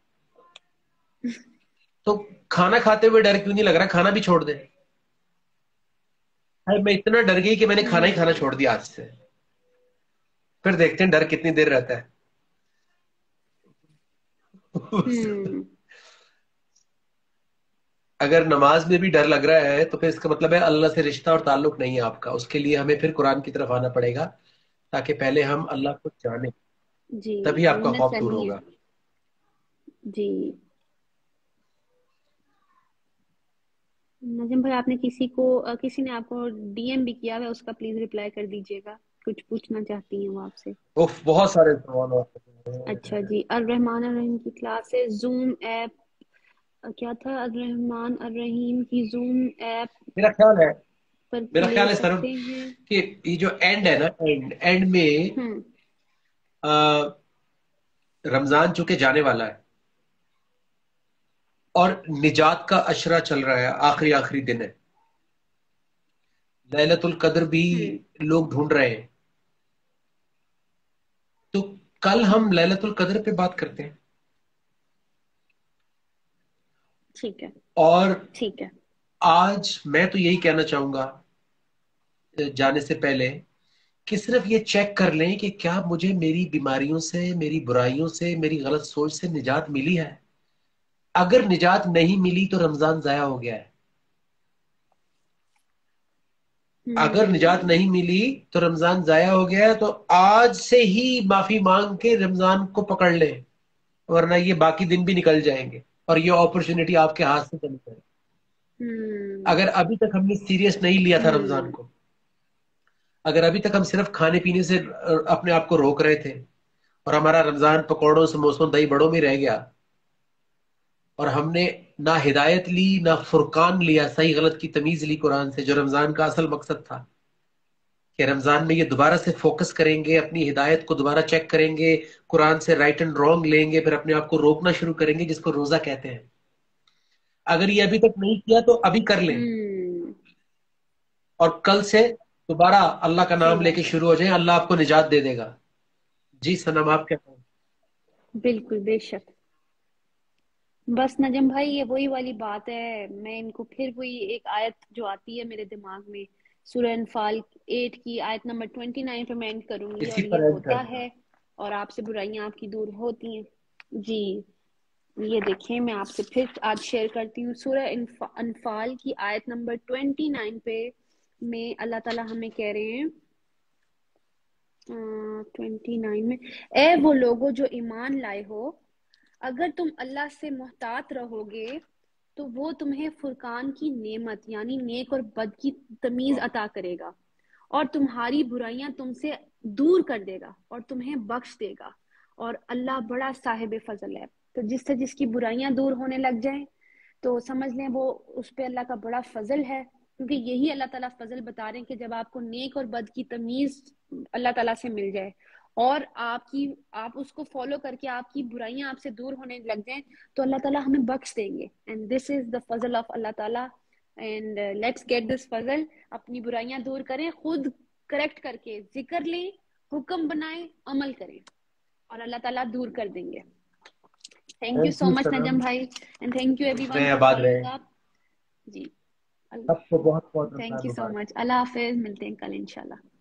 तो खाना खाते हुए डर क्यों नहीं लग रहा? खाना भी छोड़ दे। भाई मैं इतना डर गई कि मैंने खाना ही खाना हम्म। छोड़ दिया आज से। फिर देखते हैं डर कितनी देर रहता है। हम्म। अगर नमाज में भी डर लग रहा है तो फिर इसका मतलब है अल्लाह से रिश्ता और ताल्लुक नहीं है आपका। उसके लिए हमें फिर कुरान की तरफ आना पड़ेगा, ताकि पहले हम अल्लाह को जाने, जी। तभी आपका ढूंढना खौफ दूर सही है। होगा। जी। नजम भाई, आपने किसी ने आपको डीएम भी किया है, उसका प्लीज रिप्लाई कर दीजिएगा, कुछ पूछना चाहती हैं वो आपसे। उफ, बहुत सारे सवाल अच्छा हैं। जी, अर रहमान अर रहीम की क्लास है, जूम ऐप, क्या था, अर रहमान अर रहीम की जूम ऐप मेरा ख्याल है पर मेरा ले ख्याल है सर सकते हैं। कि ये जो एंड है ना, एंड एंड में हम्म। अ, रमजान चूंकि जाने वाला है और निजात का अशरा चल रहा है, आखिरी आखिरी दिन है, लैलतुल कद्र भी हम्म। लोग ढूंढ रहे हैं, तो कल हम लैलतुल कद्र पे बात करते हैं। ठीक है। और ठीक है। आज मैं तो यही कहना चाहूंगा जाने से पहले कि सिर्फ ये चेक कर लें कि क्या मुझे मेरी बीमारियों से, मेरी बुराइयों से, मेरी गलत सोच से निजात मिली है। अगर निजात नहीं मिली तो रमजान जाया हो गया है। अगर निजात हम्म। नहीं मिली तो रमजान जाया हो गया है, तो आज से ही माफी मांग के रमजान को पकड़ ले, वरना ये बाकी दिन भी निकल जाएंगे और ये अपॉर्चुनिटी आपके हाथ से चली जाएगी। हम्म। अगर अभी तक हमने सीरियस नहीं लिया था रमजान हम्म। को, अगर अभी तक हम सिर्फ खाने पीने से अपने आप को रोक रहे थे और हमारा रमजान पकौड़ों समोसों दही बड़ों में रह गया, और हमने ना हिदायत ली ना फुरकान लिया, सही गलत की तमीज ली कुरान से, जो रमजान का असल मकसद था कि रमजान में ये दोबारा से फोकस करेंगे, अपनी हिदायत को दोबारा चेक करेंगे, कुरान से राइट एंड रॉन्ग लेंगे, फिर अपने आप को रोकना शुरू करेंगे, जिसको रोजा कहते हैं। अगर ये अभी तक नहीं किया तो अभी कर लें, हम्म। और कल से दोबारा अल्लाह का सही नाम लेके बात है। शुरू हो जाए, अल्लाह आपको निजात दे देगा। जी सनम, आप क्या कहें? बिल्कुल, बेशक। बस नजम भाई, ये वही वाली बात है, मैं इनको फिर वही एक आयत जो आती है मेरे दिमाग में, सूरह अनफाल 8 की आयत नंबर 29 पे मैं एंड करूंगी, इसी और ये पर एंड होता करते हैं। है, और आपसे बुराइयां आपकी दूर होती हैं। जी। ये देखिए, मैं आपसे फिर आज शेयर करती हूँ सूरह अनफाल की आयत नंबर 29 पे, में अल्लाह ताला हमें कह रहे हैं, 29 में, ए वो लोगो जो ईमान लाए हो, अगर तुम अल्लाह से मोहतात रहोगे तो वो तुम्हें फुरकान की नेमत यानी नेक और बद की तमीज अता करेगा, और तुम्हारी बुराइयां तुमसे दूर कर देगा और तुम्हें बख्श देगा, और अल्लाह बड़ा साहिब फजल है। तो जिससे जिसकी बुराइयां दूर होने लग जाएं, तो समझ लें वो, उस पे अल्लाह का बड़ा फजल है, क्योंकि यही अल्लाह ताला फजल बता रहे हैं कि जब आपको नेक और बद की तमीज अल्लाह ताला से मिल जाए, और आप उसको फॉलो करके आपकी बुराइयां आपसे दूर होने लग जाएं, तो अल्लाह ताला हमें बख्श देंगे। एंड दिस इज द फजल ऑफ अल्लाह ताला। एंड लेट्स गेट दिस फजल, अपनी बुराइयां दूर करें, खुद करेक्ट करके जिक्र लें, हुक्म बनाएं, अमल करें, और अल्लाह ताला दूर कर देंगे। Thank you thank so you much Sanam. Najam भाई, एंड थैंक यू खुश एवरीवन रहे, फॉर आबाद रहे। Showing up. जी। सबको बहुत बहुत थैंक रमजान यू सो मुबारक। मच। अल्लाह हाफिज, मिलते हैं कल इंशाल्लाह।